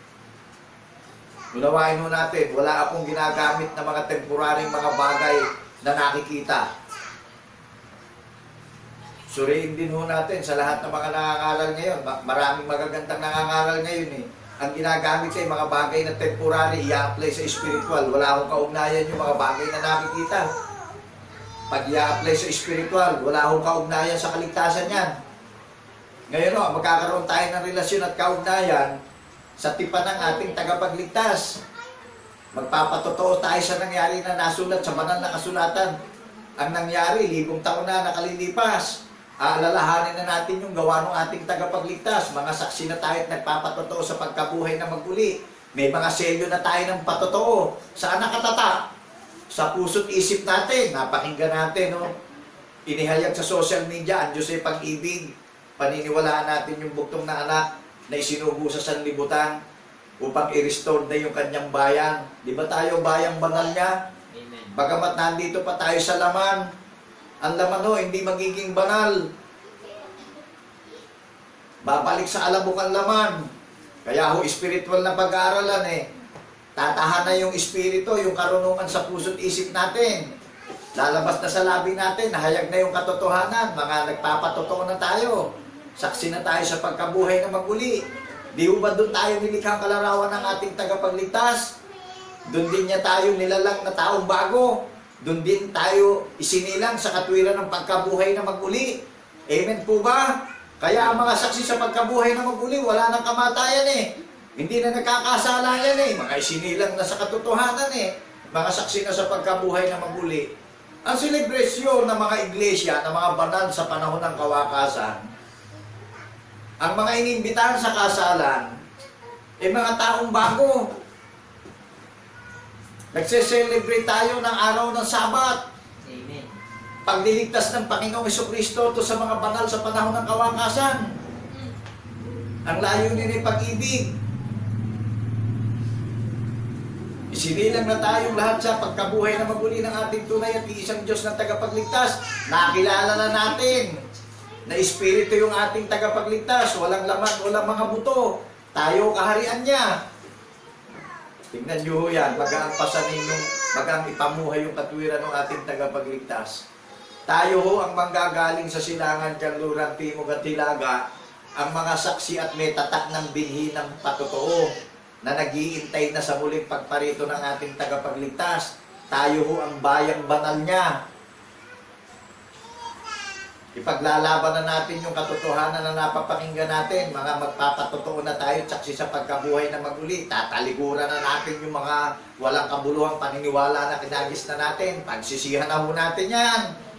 Unawain ho natin, wala akong ginagamit na mga temporaring mga bagay na nakikita. Suriin din ho natin sa lahat ng mga nangangaral ngayon. Maraming magagandang nangangaral ngayon eh. Ang ginagamit ay mga bagay na temporary, i-apply sa spiritual. Wala akong kaugnayan yung mga bagay na nakikita. Pag i-apply sa spiritual, wala akong kaugnayan sa kaligtasan yan. Ngayon o, magkakaroon tayo ng relasyon at kaugnayan sa tipan ng ating tagapagligtas. Magpapatotoo tayo sa nangyari na nasulat sa banal na kasulatan. Ang nangyari, 1,000 taon na nakalilipas. Aalalahanin na natin yung gawa ng ating tagapagligtas. Mga saksi na tayo at nagpapatotoo sa pagkabuhay na maguli. May mga selyo na tayo ng patotoo. Saan nakatatak? Sa puso't isip natin. Napakinggan natin, no? Inihayag sa social media, ang Diyos ay pag-ibig. Paniniwalaan natin yung buktong na anak na isinubo sa sanlibutan upang i-restore na yung kanyang bayan. Di ba tayo bayang banal niya? Amen. Bagamat nandito pa tayo sa laman, ang laman ho, hindi magiging banal. Babalik sa alabok ang laman. Kaya ho, spiritual na pag-aaralan eh. Tatahan na yung espiritu, yung karunungan sa puso't isip natin. Lalabas na sa labi natin, nahayag na yung katotohanan. Mga nagpapatotoo na tayo. Saksi na tayo sa pagkabuhay na maguli. Di ba doon tayo nilikhang kalarawan ng ating tagapagligtas? Doon din niya tayo nilalang na taong bago. Doon din tayo isinilang sa katwiran ng pagkabuhay na maguli. Amen po ba? Kaya ang mga saksi sa pagkabuhay na maguli, wala nang kamatayan eh. Hindi na nagkakasala yan eh. Mga isinilang na sa katotohanan eh. Mga saksi na sa pagkabuhay na maguli. Ang selebrasyon ng mga iglesia, ng mga banal sa panahon ng kawakasan, ang mga inimbitahan sa kasalan, ay mga taong bago. Nagse-celebrate tayo ng araw ng Sabat. Amen. Pagliligtas ng Panginoong Jesucristo to sa mga banal sa panahon ng kawakasan. Ang layunin ay pag-ibig. Isinilang na tayong lahat sa pagkabuhay na maguli ng ating tunay at isang Diyos na tagapagligtas. Nakilala na natin na Espiritu yung ating tagapagligtas. Walang laman, walang mga buto. Tayo kaharian niya. Tingnan nyo ho yan, magang ipamuhay yung katwiran ng ating tagapagligtas. Tayo ho ang manggagaling sa silangan, kanluran, timog at hilaga, ang mga saksi at may tatak ng binhi ng patotoo na nag-iintay na sa muling pagparito ng ating tagapagligtas. Tayo ho ang bayang banal niya. Ipaglalaban na natin yung katotohanan na napapakinggan natin. Mga magpapatotoo na tayo saksi sa pagkabuhay na maguli. Tatalikuran na natin yung mga walang kabuluhang paniniwala na kinagis na natin. Pagsisihan na ho natin yan.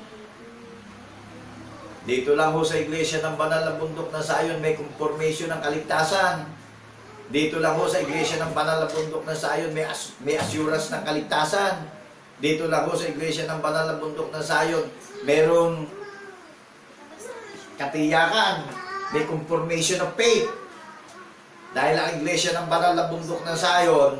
Dito lang ho sa Iglesia ng Banal na Bundok ng Sion may confirmation ng kaligtasan. Dito lang ho sa Iglesia ng Banal na Bundok ng Sion may assurance ng kaligtasan. Dito lang ho sa Iglesia ng Banal na Bundok ng Sion merong katiyakan, may confirmation of faith. Dahil ang Iglesia ng Banal na Bundok ng Sion,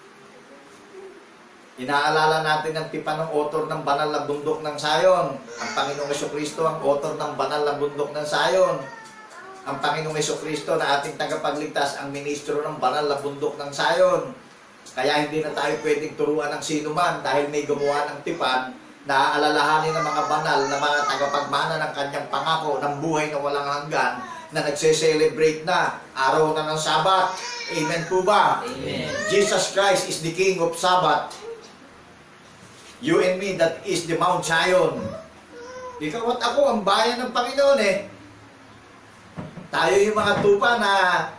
inaalala natin ang tipan ng author ng Banal na Bundok ng Sion. Ang Panginoong Jesucristo ang author ng Banal na Bundok ng Sion. Ang Panginoong Jesucristo na ating tagapagligtas ang ministro ng Banal na Bundok ng Sion. Kaya hindi na tayo pwedeng turuan ng sino man dahil may gumawa ng tipan na alalahanin ng mga banal na mga tagapagmana ng kanyang pangako ng buhay na walang hanggan na nagse-celebrate na araw na ng Sabat. Amen po ba? Amen. Jesus Christ is the King of Sabat. You and me, that is the Mount Zion. Ikaw at ako, ang bayan ng Panginoon eh. Tayo yung mga tupa na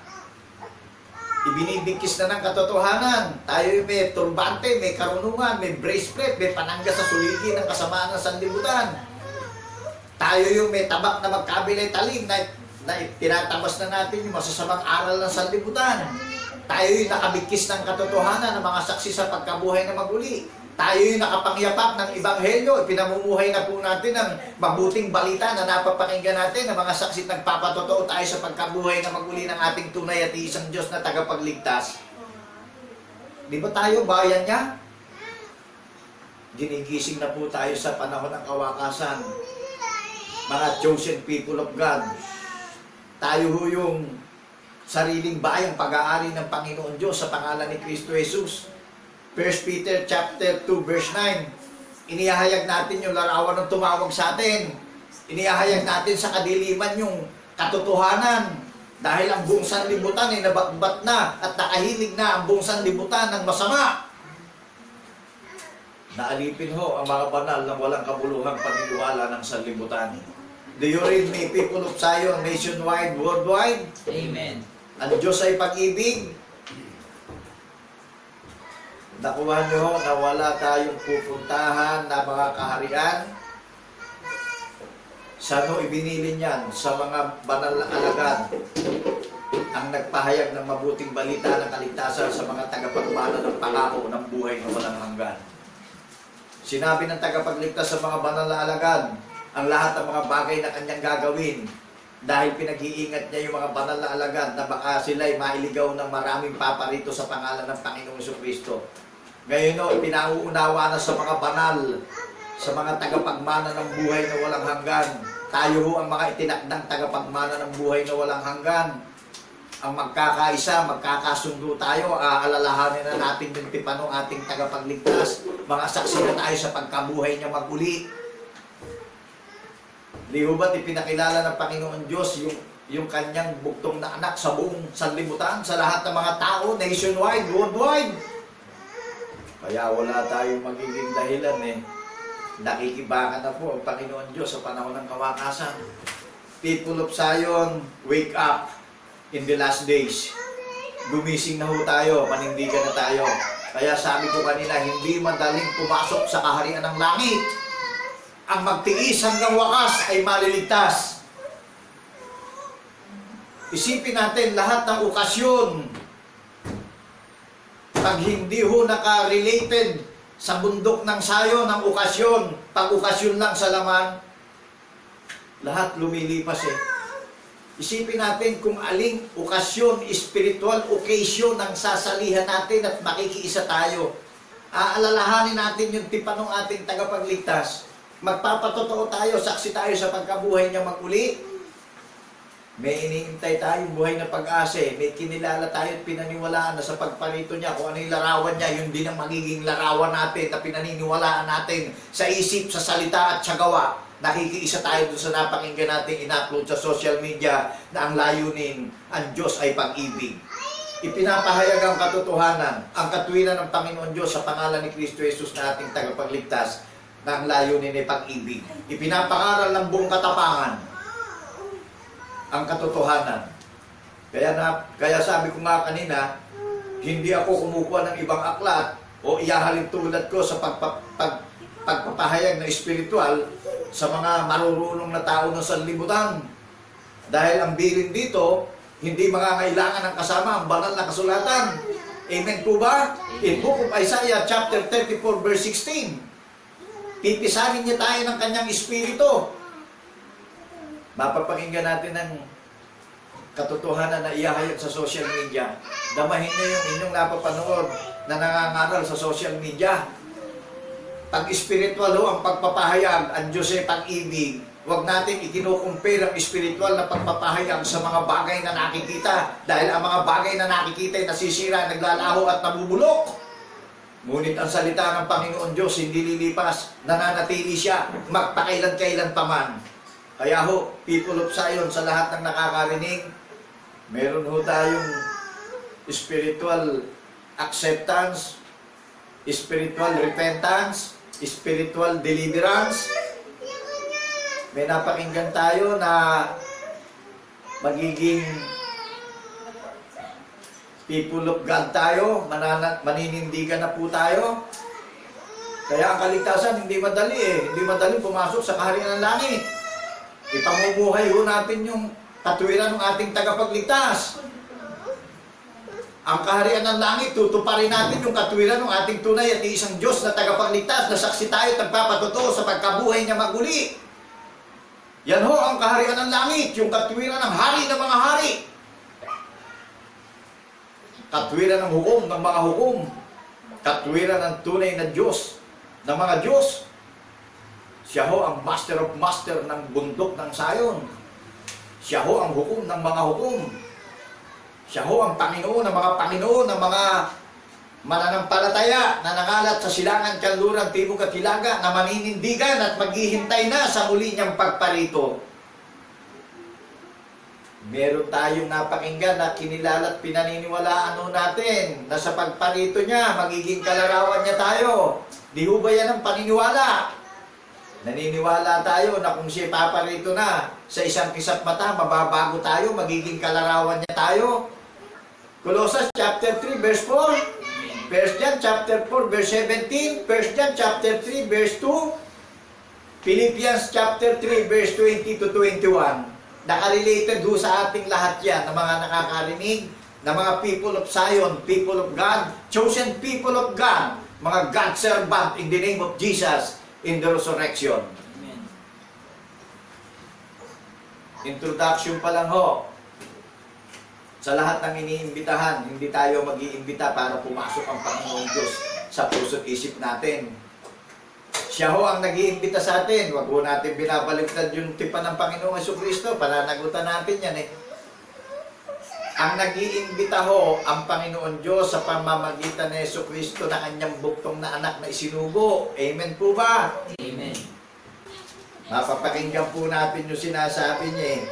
ibinibigkis na ng katotohanan. Tayo yung may turbante, may karunungan, may bracelet, may panangga sa suligi ng kasamaan ng sanlibutan. Tayo yung may tabak na magkabilay talim na tinatabas na natin yung masasamang aral ng sanlibutan. Tayo yung nakabigkis ng katotohanan ng mga saksi sa pagkabuhay na maguli. Tayo yung nakapangyapak ng Ebanghelyo. Pinamumuhay na po natin ang mabuting balita na napapakinggan natin ng mga saksi nagpapatotoo tayo sa pagkabuhay na maguli ng ating tunay at isang Diyos na tagapagligtas. Di ba tayo bayan niya? Ginigising na po tayo sa panahon ng kawakasan. Mga chosen people of God. Tayo ho yung sariling bayang pag-aari ng Panginoon Diyos sa pangalan ni Kristo Jesus. 1 Peter chapter 2 verse 9. Inihahayag natin yung larawan ng tumawag sa atin. Inihahayag natin sa kadiliman yung katotohanan. Dahil ang buong sanlibutan ay nabakbat na at nakahilig na ang buong sanlibutan ng masama. Naalipin ho ang mga banal ng walang kabuluhang paniniwala ng sanlibutan. Do you read me, people of Zion, nationwide, worldwide? Amen. Ang Diyos ay pag-ibig. Nakuha nyo ho na wala tayong pupuntahan na mga kaharian. Saan ho ibinili niyan? Sa mga banal na alagad. Ang nagpahayag ng mabuting balita ng kaligtasan sa mga tagapagmana ng pangako ng buhay na walang hanggan. Sinabi ng tagapagligtas sa mga banal na alagad ang lahat ng mga bagay na kanyang gagawin dahil pinag-iingat niya yung mga banal na alagad na baka sila'y mailigaw ng maraming paparito sa pangalan ng Panginoong Jesucristo. Ngayon o, pinauunawa na sa mga banal, sa mga tagapagmana ng buhay na walang hanggan. Tayo ho ang mga itinakdang tagapagmana ng buhay na walang hanggan. Ang magkakaisa, magkakasundo tayo, aalalahanin na natin yung tipanong ating tagapagligtas. Mga saksi na tayo sa pagkabuhay niya maguli. Di ho ba't ipinakilala ng Panginoon Diyos yung kanyang buktong na anak sa buong sanlibutan, sa lahat ng mga tao, nationwide, worldwide? Kaya wala tayong magiging dahilan Nakikibakan na po ang Panginoon Diyos sa panahon ng kawakasan. People of Zion, wake up in the last days. Gumising na ho tayo, panindigan na tayo. Kaya sabi ko kanina, hindi madaling pumasok sa kaharian ng langit. Ang magtiis hanggang wakas ay maliligtas. Isipin natin lahat ng okasyon. Pag hindi ho naka-related sa bundok ng Zion ng okasyon, pag okasyon lang sa laman, lahat lumilipas Isipin natin kung aling okasyon, spiritual occasion ang sasalihan natin at makikiisa tayo. Aalalahanin natin yung tipan ng ating tagapagligtas. Magpapatotoo tayo, saksi tayo sa pagkabuhay niya maguli. May iniintay tayong buhay na pag-asa May kinilala tayo at pinaniwalaan na sa pagparito niya, kung ano yung larawan niya, yun din ang magiging larawan natin na pinaniniwalaan natin sa isip, sa salita at sa gawa. Nakikiisa tayo dun sa napakinggan natin in-upload sa social media na ang layunin, ang Diyos ay pag-ibig. Ipinapahayag ang katotohanan, ang katwiran ng Panginoon Diyos sa pangalan ni Kristo Jesus na ating tagapagligtas na ang layunin ay pag-ibig. Ipinapangaral ng buong katapangan ang katotohanan. Kaya sabi ko nga kanina, hindi ako kumukuha ng ibang aklat o iyahalin tulad ko sa pagpapahayag na espiritual sa mga marurunong na tao ng sanlibutan. Dahil ang bilin dito, hindi mangangailangan ng kasama ang banal na kasulatan. Amen po ba? In Book of Isaiah chapter 34 verse 16, pipisanin niya tayo ng kanyang espiritu. Mapapakinggan natin ang katotohanan na iyahayag sa social media. Damahin niyo yung inyong napapanood na nangangaral sa social media. Pag spiritual ho ang pagpapahayag, ang Diyos ay pag-ibig. Huwag natin ikinukumpare ang spiritual na pagpapahayag sa mga bagay na nakikita. Dahil ang mga bagay na nakikita ay nasisira, naglalaho at nabubulok. Ngunit ang salita ng Panginoon Diyos hindi lilipas, nananatili siya, magpakailan-kailan pa man. Kaya ho, people of Zion, sa lahat ng nakakarinig, meron ho tayong spiritual acceptance, spiritual repentance, spiritual deliverance. May napakinggan tayo na magiging people of God tayo, maninindigan na po tayo. Kaya ang kaligtasan hindi madali Hindi madali pumasok sa kaharian ng langit. Ipamumuhay ho natin yung katwiran ng ating tagapagligtas. Ang kaharian ng langit, tutuparin natin yung katwiran ng ating tunay at isang Diyos na tagapagligtas, na saksi tayo at nagpapatotoo sa pagkabuhay niya maguli. Yan ho ang kaharian ng langit, yung katwiran ng hari ng mga hari. Katwiran ng hukom ng mga hukom. Katwiran ng tunay na Diyos ng mga Diyos. Siya ho ang master of master ng bundok ng Zion. Siya ho ang hukom ng mga hukom. Siya ho ang Panginoon ng mga Panginoon, ng mga mananampalataya na nangalat sa silangan, kanluran, timog at hilaga na maninindigan at maghihintay na sa muli niyang pagparito. Meron tayong napakinggan na kinilala at pinaniniwalaan natin na sa pagparito niya, magiging kalarawan niya tayo. Di ho ba yan ang paniniwala? Naniniwala tayo na kung siya paparito na sa isang kisap mata, mababago tayo, magiging kalarawan niya tayo. Colossus chapter 3 verse 4, 1 John chapter 4 verse 17, 1 John chapter 3 verse 2, Philippians chapter 3 verse 20 to 21. Nakarelated ho sa ating lahat yan, na mga nakakarinig, na mga people of Zion, people of God, chosen people of God, mga God servant in the name of Jesus, in the resurrection. Amen. Introduction pa lang ho. Sa lahat ng iniimbitahan, hindi tayo mag-iimbita para pumasok ang Panginoon Diyos sa puso't isip natin. Siya ho ang nag-iimbita sa atin. Huwag ho natin binabaliktad yung tipan ng Panginoong Jesucristo. Pananagutan natin yan eh. Ang nag-iimbita ho, ang Panginoon Diyos sa pamamagitan ni Jesucristo na kanyang buktong na anak na isinugo. Amen po ba? Amen. Mapapakinggan po natin yung sinasabi niya eh.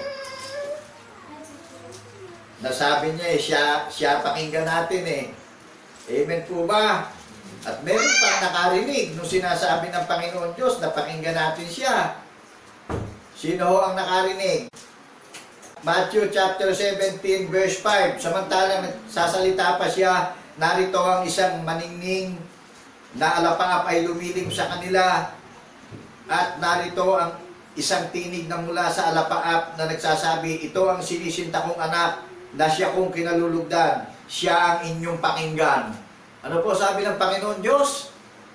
Nasabi niya eh, siya pakinggan natin eh. Amen po ba? At meron pang nakarinig nung sinasabi ng Panginoon Diyos na pakinggan natin siya. Sino ho ang nakarinig? Matthew chapter 17 verse 5. Samantalang nagsasalita pa siya, narito ang isang maningning na alapaap ay lumilim sa kanila. At narito ang isang tinig na mula sa alapaap na nagsasabi, ito ang sinisinta kong anak na siya kong kinalulugdan. Siya ang inyong pakinggan. Ano po sabi ng Panginoon Diyos?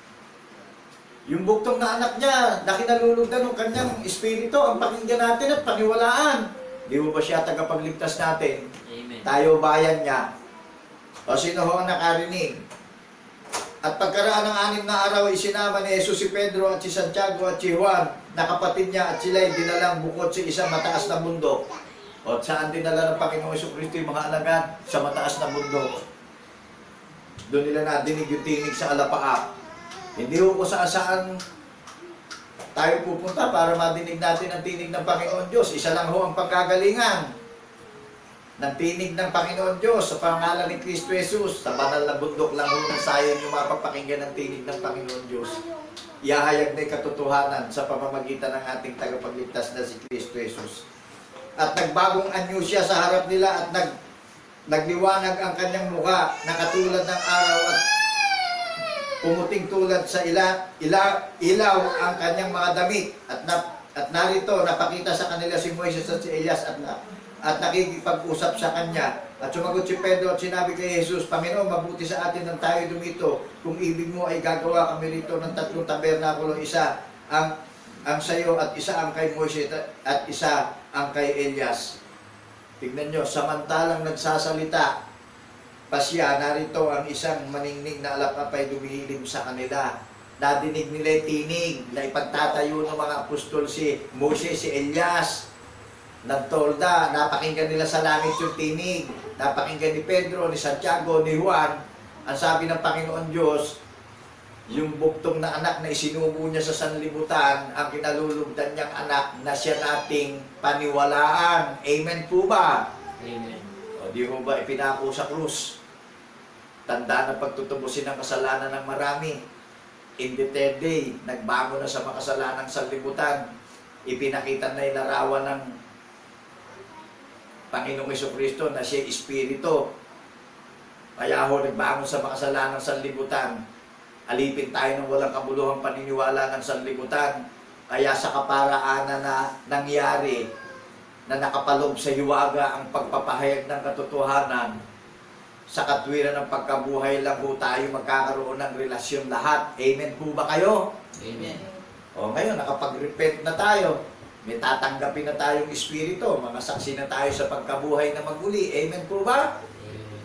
Yung buktong na anak niya na kinalulugdan ng kanyang espiritu, ang pakinggan natin at paniwalaan. Di mo ba siya tagapagligtas natin? Amen. Tayo bayan niya. O sino ho ang nakarinig? At pagkaraan ng 6 na araw, isinama ni Jesus si Pedro at si Santiago at si Juan na kapatid niya at sila ay dinalang bukod sa isang mataas na bundok. O saan dinala ng Panginoong Jesucristo yung mga alagad? Sa mataas na bundok. Doon nila nadinig yung tinig sa alapaap. Hindi ho kung saan tayo pupunta para madinig natin ang tinig ng Panginoon Diyos. Isa lang ho ang pagkagalingan ng tinig ng Panginoon Diyos sa pangalan ni Kristo Jesus. Sa banal na bundok lang ho ng sayon yung mapapakinggan ng tinig ng Panginoon Diyos. Iahayag na yung katotohanan sa pamamagitan ng ating tagapagligtas na si Kristo Jesus. At nagbagong anyo siya sa harap nila at nagliwanag ang kanyang mukha na katulad ng araw at pumuting tulad sa ilaw ang kanyang mga damit at narito napakita sa kanila si Moises at si Elias at nakikipag-usap sa kanya. At sumagot si Pedro at sinabi kay Jesus, Panginoon, mabuti sa atin nang tayo dumito. Kung ibig mo ay gagawa kami rito ng 3 tabernakulo, isa ang sayo at isa ang kay Moises at isa ang kay Elias. Tignan nyo, samantalang nagsasalita pa siya, narito ang isang maningning na alapap ay dumihilim sa kanila. Nadinig nila tinig na ipagtatayo ng mga apostol si Moses, si Elias. Nagtolda, napakinggan nila sa langit yung tinig. Napakinggan ni Pedro, ni Santiago, ni Juan. Ang sabi ng Panginoon Diyos, yung buktong na anak na isinubo niya sa sanlibutan, ang kinalulugdan niyang anak na siya nating paniwalaan. Amen po ba? Amen. O di mo ba ipinako sa krus? Tanda ng pagtutubusin ng kasalanan ng marami. In the 3rd day, nagbago na sa makasalanang sanlibutan. Ipinakita na yung larawan ng Panginoong Jesucristo na siya Espiritu. Kaya ho, nagbangon sa makasalanang sanlibutan. Alipin tayo ng walang kabuluhang paniniwala ng sanlibutan. Kaya sa kaparaanan na nangyari, na nakapaloob sa hiwaga ang pagpapahayag ng katotohanan, sa katwiran ng pagkabuhay lang po tayo magkakaroon ng relasyon lahat. Amen po ba kayo? Amen. O ngayon, nakapag-repent na tayo. May tatanggapin na tayong Espiritu. Mga saksi na tayo sa pagkabuhay na maguli. Amen po ba? Amen.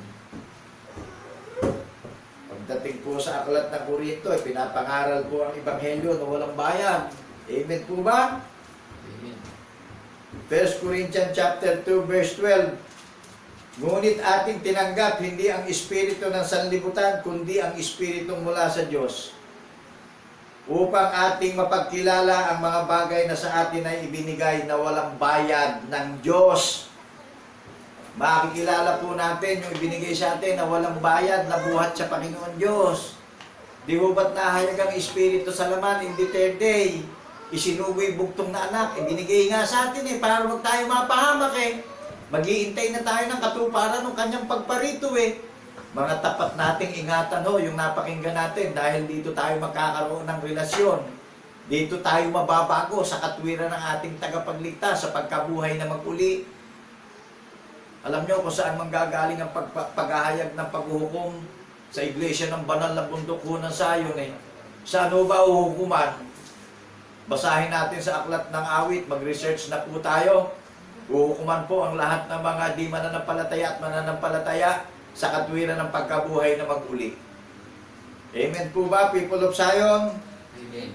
Pagdating po sa aklat ng Korinto, pinapangaral po ang Ebanghelyo na walang bayan. Amen po ba? Amen. 1 Corinthians chapter 2 verse 12. Ngunit ating tinanggap hindi ang espiritu ng sanlibutan, kundi ang espiritu mula sa Diyos, upang ating mapagkilala ang mga bagay na sa atin ay ibinigay na walang bayad ng Diyos. Makikilala po natin yung ibinigay sa atin na walang bayad na buhat sa Panginoon Diyos. Di ho ba't nahayag ang espiritu sa laman in the third day? Isinugoy bugtong na anak, ibinigay nga sa atin para wag tayo mapahamak Mag-iintay na tayo ng katuparan ng kanyang pagparito Mga tapat nating ingatan yung napakinggan natin dahil dito tayo magkakaroon ng relasyon. Dito tayo mababago sa katwiran ng ating tagapagligtas sa pagkabuhay na mag-uli. Alam nyo kung saan manggagaling ang paghahayag ng paghuhukom sa iglesia ng banal na bundok ng Sayon Saan ba uhukuman? Basahin natin sa aklat ng awit, mag-research na po tayo. Uhukuman po ang lahat ng mga di mananampalataya at mananampalataya sa katwiran ng pagkabuhay na mag-uli. Amen po ba, people of Zion? Amen.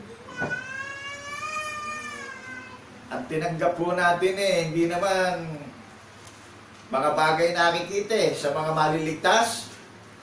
Ang tinanggap po natin hindi naman mga bagay na nakikita sa mga maliligtas.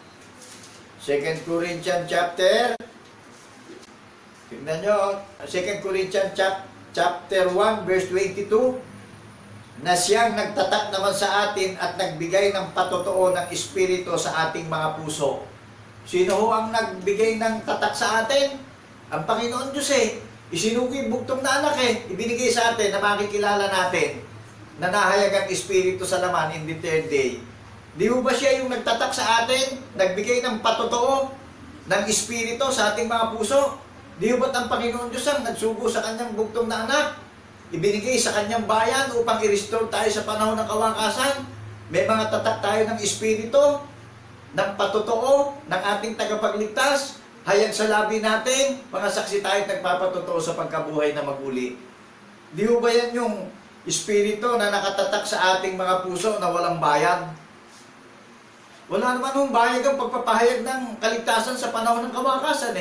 2 Corinthians chapter, tignan nyo, 2 Corinthians chapter 1 verse 22, na siyang nagtatak naman sa atin at nagbigay ng patotoo ng Espiritu sa ating mga puso. Sino ho ang nagbigay ng tatak sa atin? Ang Panginoon Diyos Isinugoy bugtong na anak ibinigay sa atin na makikilala natin na nahayag ang Espiritu sa laman in the third day. Di ho ba siya yung nagtatak sa atin? Nagbigay ng patotoo ng Espiritu sa ating mga puso? Di ho ba't ang Panginoon Diyos ang nagsugo sa kanyang bugtong na anak? Ibinigay sa kanyang bayan upang i-restore tayo sa panahon ng kawakasan. May mga tatak tayo ng Espiritu, ng patotoo, ng ating tagapagligtas. Hayag sa labi natin, mga saksi tayo at nagpapatotoo sa pagkabuhay na mag-uli. Di ho ba yan yung Espiritu na nakatatak sa ating mga puso na walang bayad? Wala naman hong bayad ang pagpapahayag ng kaligtasan sa panahon ng kawakasan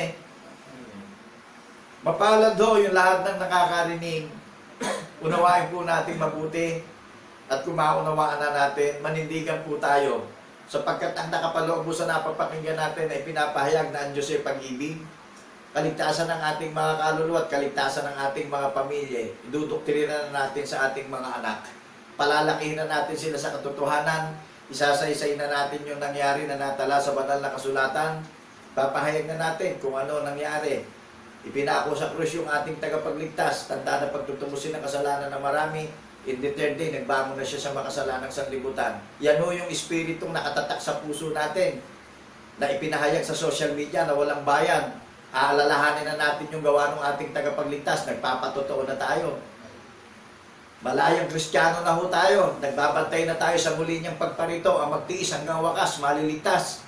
Mapalad ho yung lahat ng nakakarinig. Unawain po natin mabuti at kung maunawaan na natin, manindigan po tayo sapagkat ang nakapaloob sa napapakinggan natin ay pinapahayag na ang Diyos ay pag-ibig, kaligtasan ng ating mga kaluluwa at kaligtasan ng ating mga pamilya. Idudoktrina na natin sa ating mga anak. Palalakihin na natin sila sa katotohanan. Isasaysay na natin yung nangyari na natala sa banal na kasulatan. Papahayag na natin kung ano nangyari. Ipinako sa krus yung ating tagapagligtas. Tanda na pagtutubusin ng kasalanan ng marami. In the third day, nagbangon na siya sa makasalanang sanlibutan. Yan ho yung espiritong nakatatak sa puso natin na ipinahayag sa social media na walang bayan. Aalalahanin na natin yung gawa ng ating tagapagligtas. Nagpapatotoo na tayo. Malayang Kristiyano na ho tayo. Nagbabantay na tayo sa muli niyang pagparito. Ang magtiis hanggang wakas, maliligtas.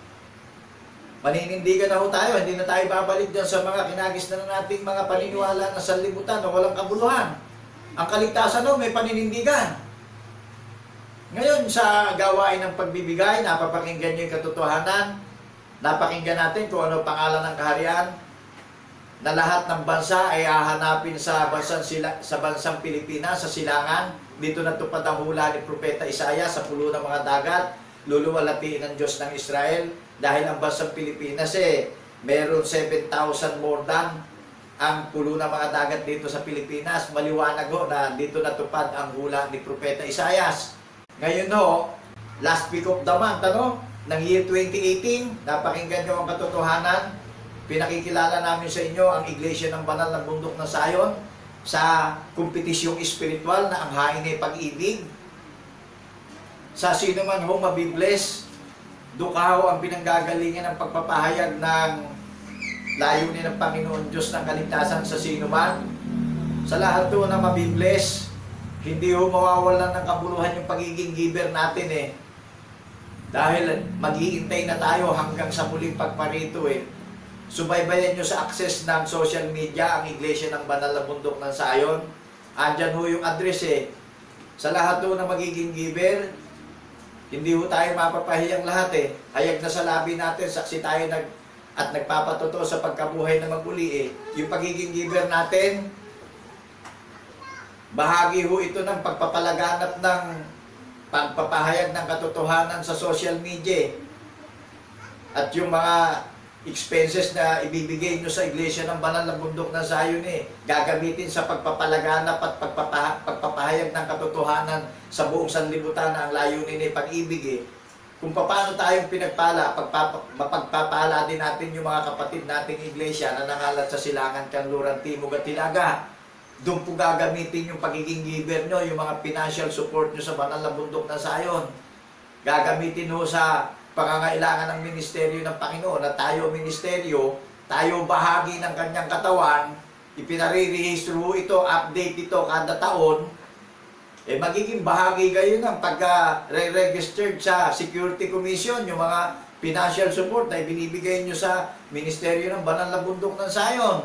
Maninindigan na ho tayo, hindi na tayo babalik dyan sa mga kinagis na nating mga paniniwala na sanlibutan na walang kabuluhan. Ang kaligtasan may paninindigan. Ngayon, sa gawain ng pagbibigay, napapakinggan nyo yung katotohanan, napakinggan natin kung ano pangalan ng kaharian, na lahat ng bansa ay hahanapin sa bansang Pilipinas, sa silangan. Dito natupad ang hula ni Propeta Isaiah sa pulo ng mga dagat, luluwalatiin ng Diyos ng Israel. Dahil ang bansang Pilipinas meron 7,000 more than ang pulo ng mga dagat dito sa Pilipinas. Maliwanag na dito natupad ang hula ni Propeta Isaiah. Ngayon last week of the month ng year 2018, napakinggan nyo ang katotohanan. Pinakikilala namin sa inyo ang Iglesia ng Banal ng Bundok ng Sayon sa kompetisyong espiritual na ang hain ay pag-ibig. Sa sino man mabibless, dukaw ang pinanggagalingan ng pagpapahayag ng layunin ng Panginoon Diyos ng kaligtasan sa sino man. Sa lahat na mabibless, hindi mawawalan ng kabuluhan yung pagiging giver natin Dahil mag-iintay na tayo hanggang sa muling pagparito Subaybayan nyo sa access ng social media ang Iglesia ng Banal na Bundok ng Sayon. Andyan yung address Sa lahat na magiging giver, hindi tayo mapapahiyang lahat Hayag na sa labi natin, saksi tayo at nagpapatotoo sa pagkabuhay na mag-uli Yung pagiging giver natin, bahagi ito ng pagpapalaganap ng pagpapahayag ng katotohanan sa social media at yung mga expenses na ibibigay nyo sa Iglesia ng Banal na Bundok ng Zion gagamitin sa pagpapalaganap at pagpapahayag ng katotohanan sa buong sanlibutan na ang layunin ay pag-ibig kung paano tayong pinagpala, mapagpapala din natin yung mga kapatid nating Iglesia na nangalat sa Silangan, Kanluran, Timog at Hilaga. Doon po gagamitin yung pagiging giver nyo, yung mga financial support nyo sa Banal na Bundok ng Zion. Gagamitin ho sa pangangailangan ng ministeryo ng Panginoon na tayo ministeryo, tayo bahagi ng kanyang katawan, ipinare-rehistro ito, update ito kada taon, magiging bahagi kayo ng pagka-re-registered sa Security Commission, yung mga financial support na ibinibigay nyo sa Ministeryo ng Banal na Bundok ng Zion.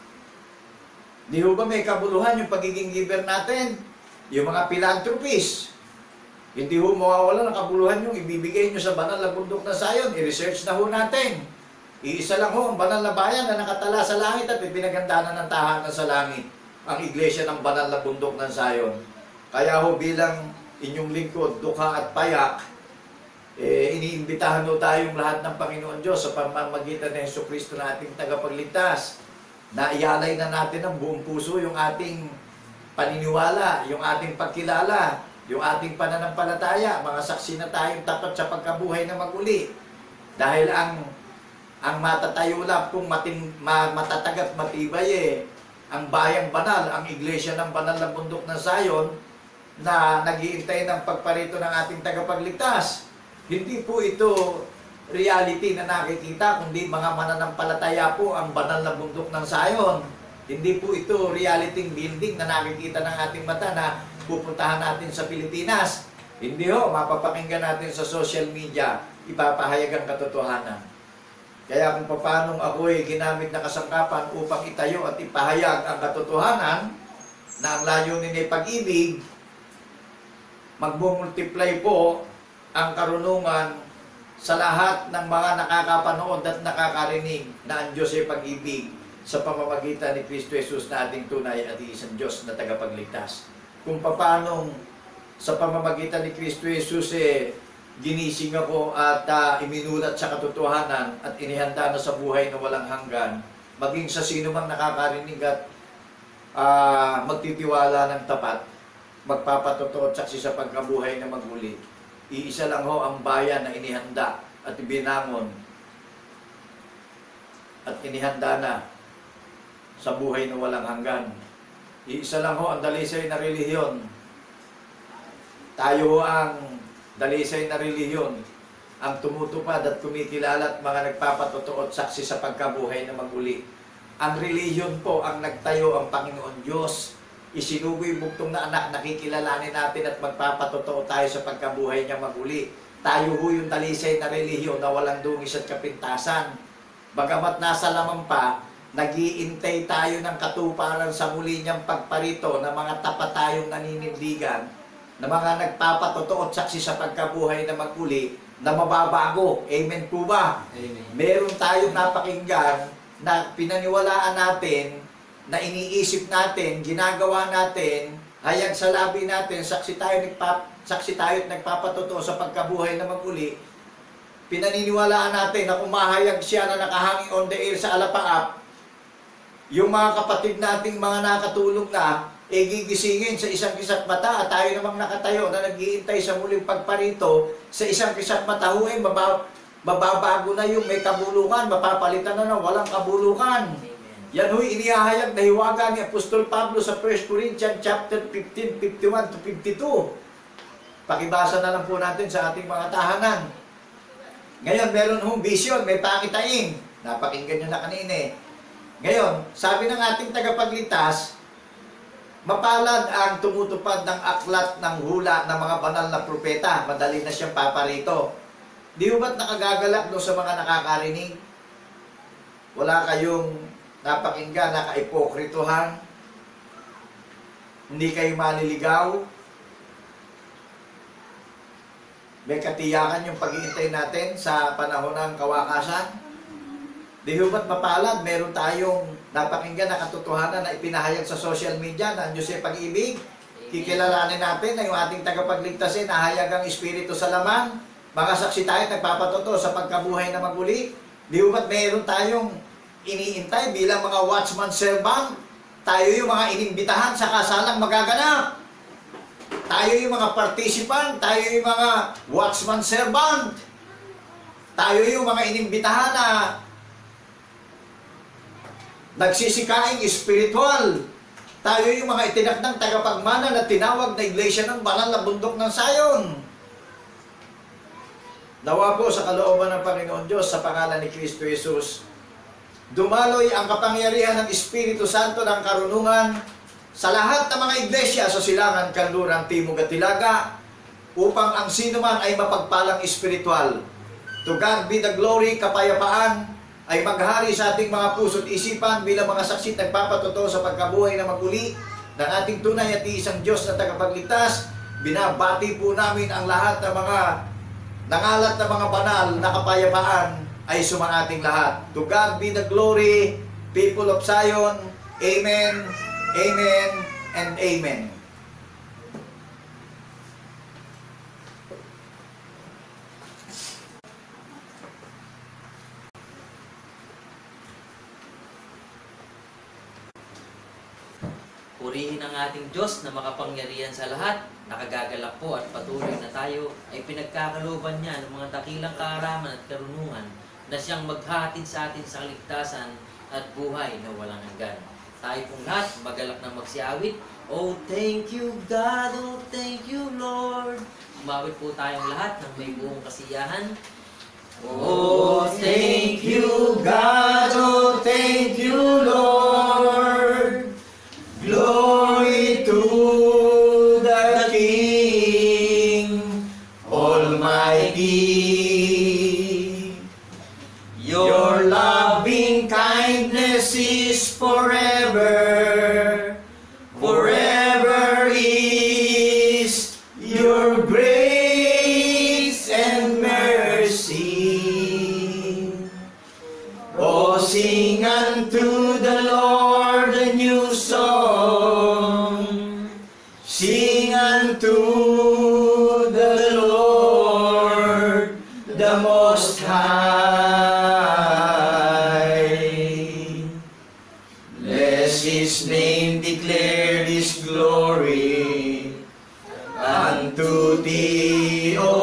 Di ho ba may kabuluhan yung pagiging giver natin? Yung mga philanthropists, hindi ho mawawala ng kabuluhan yung ibibigay nyo sa Banal na Bundok ng Zion. I-research na ho natin. Iisa lang ho ang banal na bayan na nakatala sa langit at ipinaganda ng tahanan sa langit, ang Iglesia ng Banal na Bundok ng Zion. Kaya ho bilang inyong lingkod, dukha at payak, iniimbitahan ho tayong lahat ng Panginoon Diyos sa pamamagitan ng Jesucristo na ating tagapagligtas, na ialay na natin ng buong puso yung ating paniniwala, yung ating pagkilala, yung ating pananampalataya, mga saksi na tayong tapat sa pagkabuhay na maguli. Dahil ang matatayo lang kung matatag at matibay ang bayang banal, ang Iglesia ng Banal na Bundok ng Zion, na nag-iintay ng pagparito ng ating tagapagligtas. Hindi po ito reality na nakikita, kundi mga mananampalataya po ang Banal na Bundok ng Zion. Hindi po ito reality building na nakikita ng ating mata na pupuntahan natin sa Pilipinas. Hindi ho, mapapakinggan natin sa social media, ipapahayag ang katotohanan. Kaya kung paano ako'y ginamit na kasangkapan upang itayo at ipahayag ang katotohanan na ang layunin ay pag-ibig, magmumultiply po ang karunungan sa lahat ng mga nakakapanood at nakakarinig na ang Diyos ay pag-ibig sa pamamagitan ni Kristo Jesus na ating tunay at isang Diyos na tagapagligtas. Kung paano sa pamamagitan ni Kristo Jesus ginising ako at iminulat sa katotohanan at inihanda na sa buhay na walang hanggan, maging sa sino mang nakakarinig at magtitiwala ng tapat, magpapatotoo at saksi sa pagkabuhay na maguli. Iisa lang ho ang bayan na inihanda at ibinangon at inihanda na sa buhay na walang hanggan. Iisa lang ho ang dalisay na relihiyon. Tayo ho ang dalisay na relihiyon, ang tumutupad at kumikilala at mga nagpapatotoo at saksi sa pagkabuhay na maguli. Ang relihiyon po ang nagtayo ang Panginoon Diyos. Isinugoy bugtong na anak, nakikilalanin natin at magpapatotoo tayo sa pagkabuhay niya maguli. Tayo ho yung dalisay na relihiyon na walang dungis at kapintasan. Bagamat nasa lamang pa, nag-iintay tayo ng katuparan sa muli niyang pagparito na mga tapat tayong naninindigan, na mga nagpapatotoo at saksi sa pagkabuhay na maguli, na mababago. Amen po ba? Amen. Meron tayong napakinggan na pinaniwalaan natin, na iniisip natin, ginagawa natin, hayag sa labi natin, saksi tayo at nagpapatotoo sa pagkabuhay na maguli, pinaniniwalaan natin na kumahayag siya na nakahanging on the air sa alapaap, yung mga kapatid nating mga nakatulong na, gigisingin sa isang kisat mata at tayo namang nakatayo na nag-iintay sa muling pagparito sa isang kisat mata, mababago na yung may kabulukan, mapapalitan na ng walang kabulukan. Yan ho'y inihahayag na hiwaga ni Apostol Pablo sa 1 Corinthians chapter 15, 51 to 52. Pakibasa na lang po natin sa ating mga tahanan. Ngayon, meron hong vision, may pakitain. Napakinggan nyo na kanina. Ngayon, sabi ng ating tagapagligtas, mapalad ang tumutupad ng aklat ng hula ng mga banal na propeta. Madali na siyang paparito. Di ba't nakagagalak doon sa mga nakakarinig? Wala kayong napakinggan na kaipokrituhan? Hindi kayo maliligaw? May katiyakan yung pag-iintay natin sa panahon ng kawakasan? Di ba't mapalad? Meron tayong napakinggan na katotohanan na ipinahayag sa social media na ang Diyos ay pag-ibig? Kikilalanin natin na yung ating tagapagligtasin, nahayag ang Espiritu sa laman. Mga saksi tayo nagpapatotoo sa pagkabuhay na maguli. Di ba mayroon tayong iniintay bilang mga watchman servant? Tayo yung mga inimbitahan sa kasalang magaganap. Tayo yung mga participant, tayo yung mga watchman servant. Tayo yung mga inimbitahan na nagsisikaing espiritual. Tayo yung mga itinakdang tagapagmana na tinawag na iglesia ng banal na bundok ng Sayon. Nawa po sa kalooban ng Panginoon Diyos sa pangalan ni Kristo Jesus, dumaloy ang kapangyarihan ng Espiritu Santo ng karunungan sa lahat ng mga iglesia sa Silangan, Kanluran, Timog at Hilaga, upang ang sino man ay mapagpalang espiritual. To God be the glory, kapayapaan ay maghari sa ating mga puso't isipan bilang mga saksi nagpapatotoo sa pagkabuhay na maguli ng ating tunay at iisang Diyos na tagapagligtas. Binabati po namin ang lahat ng mga nangalat na mga banal na kapayapaan ay sumaating lahat. To God be the glory, people of Zion. Amen, amen, and amen. Purihin ang ating Diyos na makapangyarihan sa lahat, nakagagalak po at patuloy na tayo ay pinagkakaloban niya ng mga dakilang kaaraman at karunungan na siyang maghatid sa atin sa kaligtasan at buhay na walang hanggan. Tayo pong lahat magalak na magsiawit. Oh, thank you God, oh, thank you Lord. Umawit po tayong lahat ng may buong kasiyahan. Oh, thank you, God. Oh, thank you, Lord. Glory to the King Almighty. Your loving kindness is forever. Forever is your grace and mercy. Oh, sing unto the Lord a new song. Sing unto the Lord the Most High. Bless His name, declare His glory unto Thee, O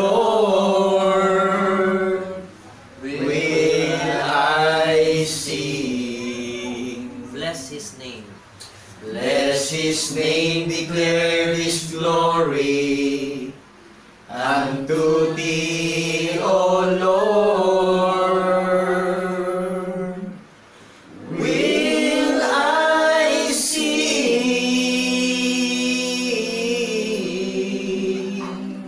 Lord, will I sing. Bless His name. Bless His name, declare His glory unto Thee, O Lord, will I sing.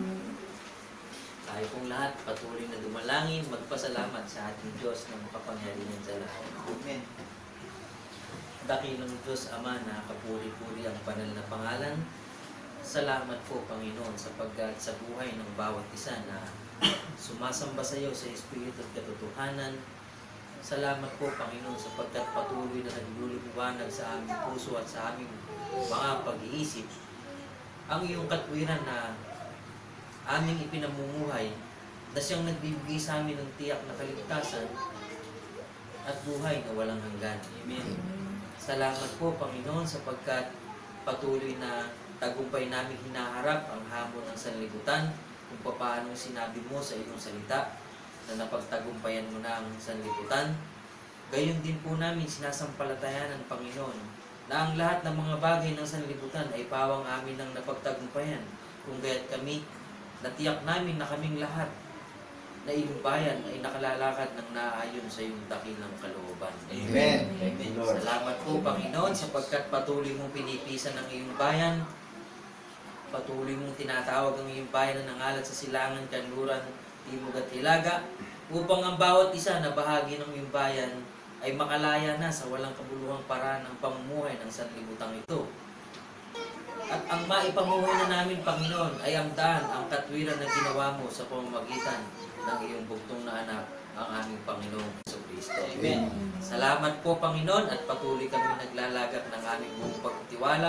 Tayo pong lahat patuloy na dumalangin, magpasalamat sa ating Diyos na makapangyarihan sa lahat. Amen. Dakilang Diyos Ama na kapuri-puri ang banal na pangalan. Salamat po Panginoon sapagkat sa buhay ng bawat isa na sumasamba sa iyo sa Espiritu at katotohanan. Salamat po Panginoon sapagkat patuloy na nagluluwanag sa aming puso at sa aming mga pag-iisip ang iyong katwiran na aming ipinamumuhay na siyang nagbibigay sa amin ng tiyak na kaligtasan at buhay na walang hanggan. Amen. Salamat po, Panginoon, sapagkat patuloy na tagumpay namin hinaharap ang hamon ng sanlibutan kung paano sinabi mo sa iyong salita na napagtagumpayan mo na ang sanlibutan. Gayon din po namin sinasampalatayan ng Panginoon na ang lahat ng mga bagay ng sanlibutan ay pawang amin ng napagtagumpayan kung gaya't kami natiyak namin na kaming lahat na iyong bayan ay nakalalakad ng naayon sa iyong dakilang kalooban. Amen. Amen, Lord. Salamat po, Panginoon, sapagkat patuloy mong pinipisan ang iyong bayan. Patuloy mong tinatawag ang iyong bayan na nangalat sa Silangan, Kanluran, Timog at Hilaga, upang ang bawat isa na bahagi ng iyong bayan ay makalaya na sa walang kabuluhang paraan ng pamumuhay ng sanlibutan ito. At ang maipamuhay na namin, Panginoon, ay ang daan, ang katwiran na ginawa mo sa pamamagitan ng iyong bugtong na anak, ang aming Panginoong Jesucristo. Amen. Salamat po, Panginoon, at patuloy kami naglalagak ng aming buong pagtitiwala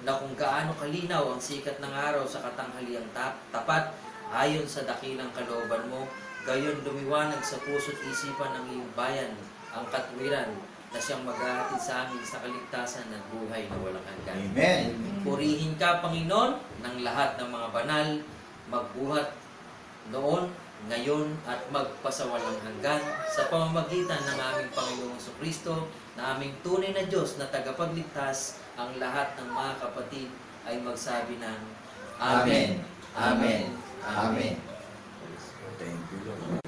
na kung gaano kalinaw ang sikat ng araw sa katanghaliang tapat, ayon sa dakilang kalooban mo, gayon lumiwanag sa puso't isipan ng iyong bayan ang katwiran na siyang maghahatid sa amin sa kaligtasan ng buhay na walang hanggan. Amen. Purihin ka, Panginoon, ng lahat ng mga banal, magbuhat noon, ngayon, at magpasawalang hanggan sa pamamagitan ng aming Panginoong Kristo na aming tunay na Diyos na tagapagligtas. Ang lahat ng mga kapatid ay magsabi ng Amen. Amen. Amen. Thank you, Lord.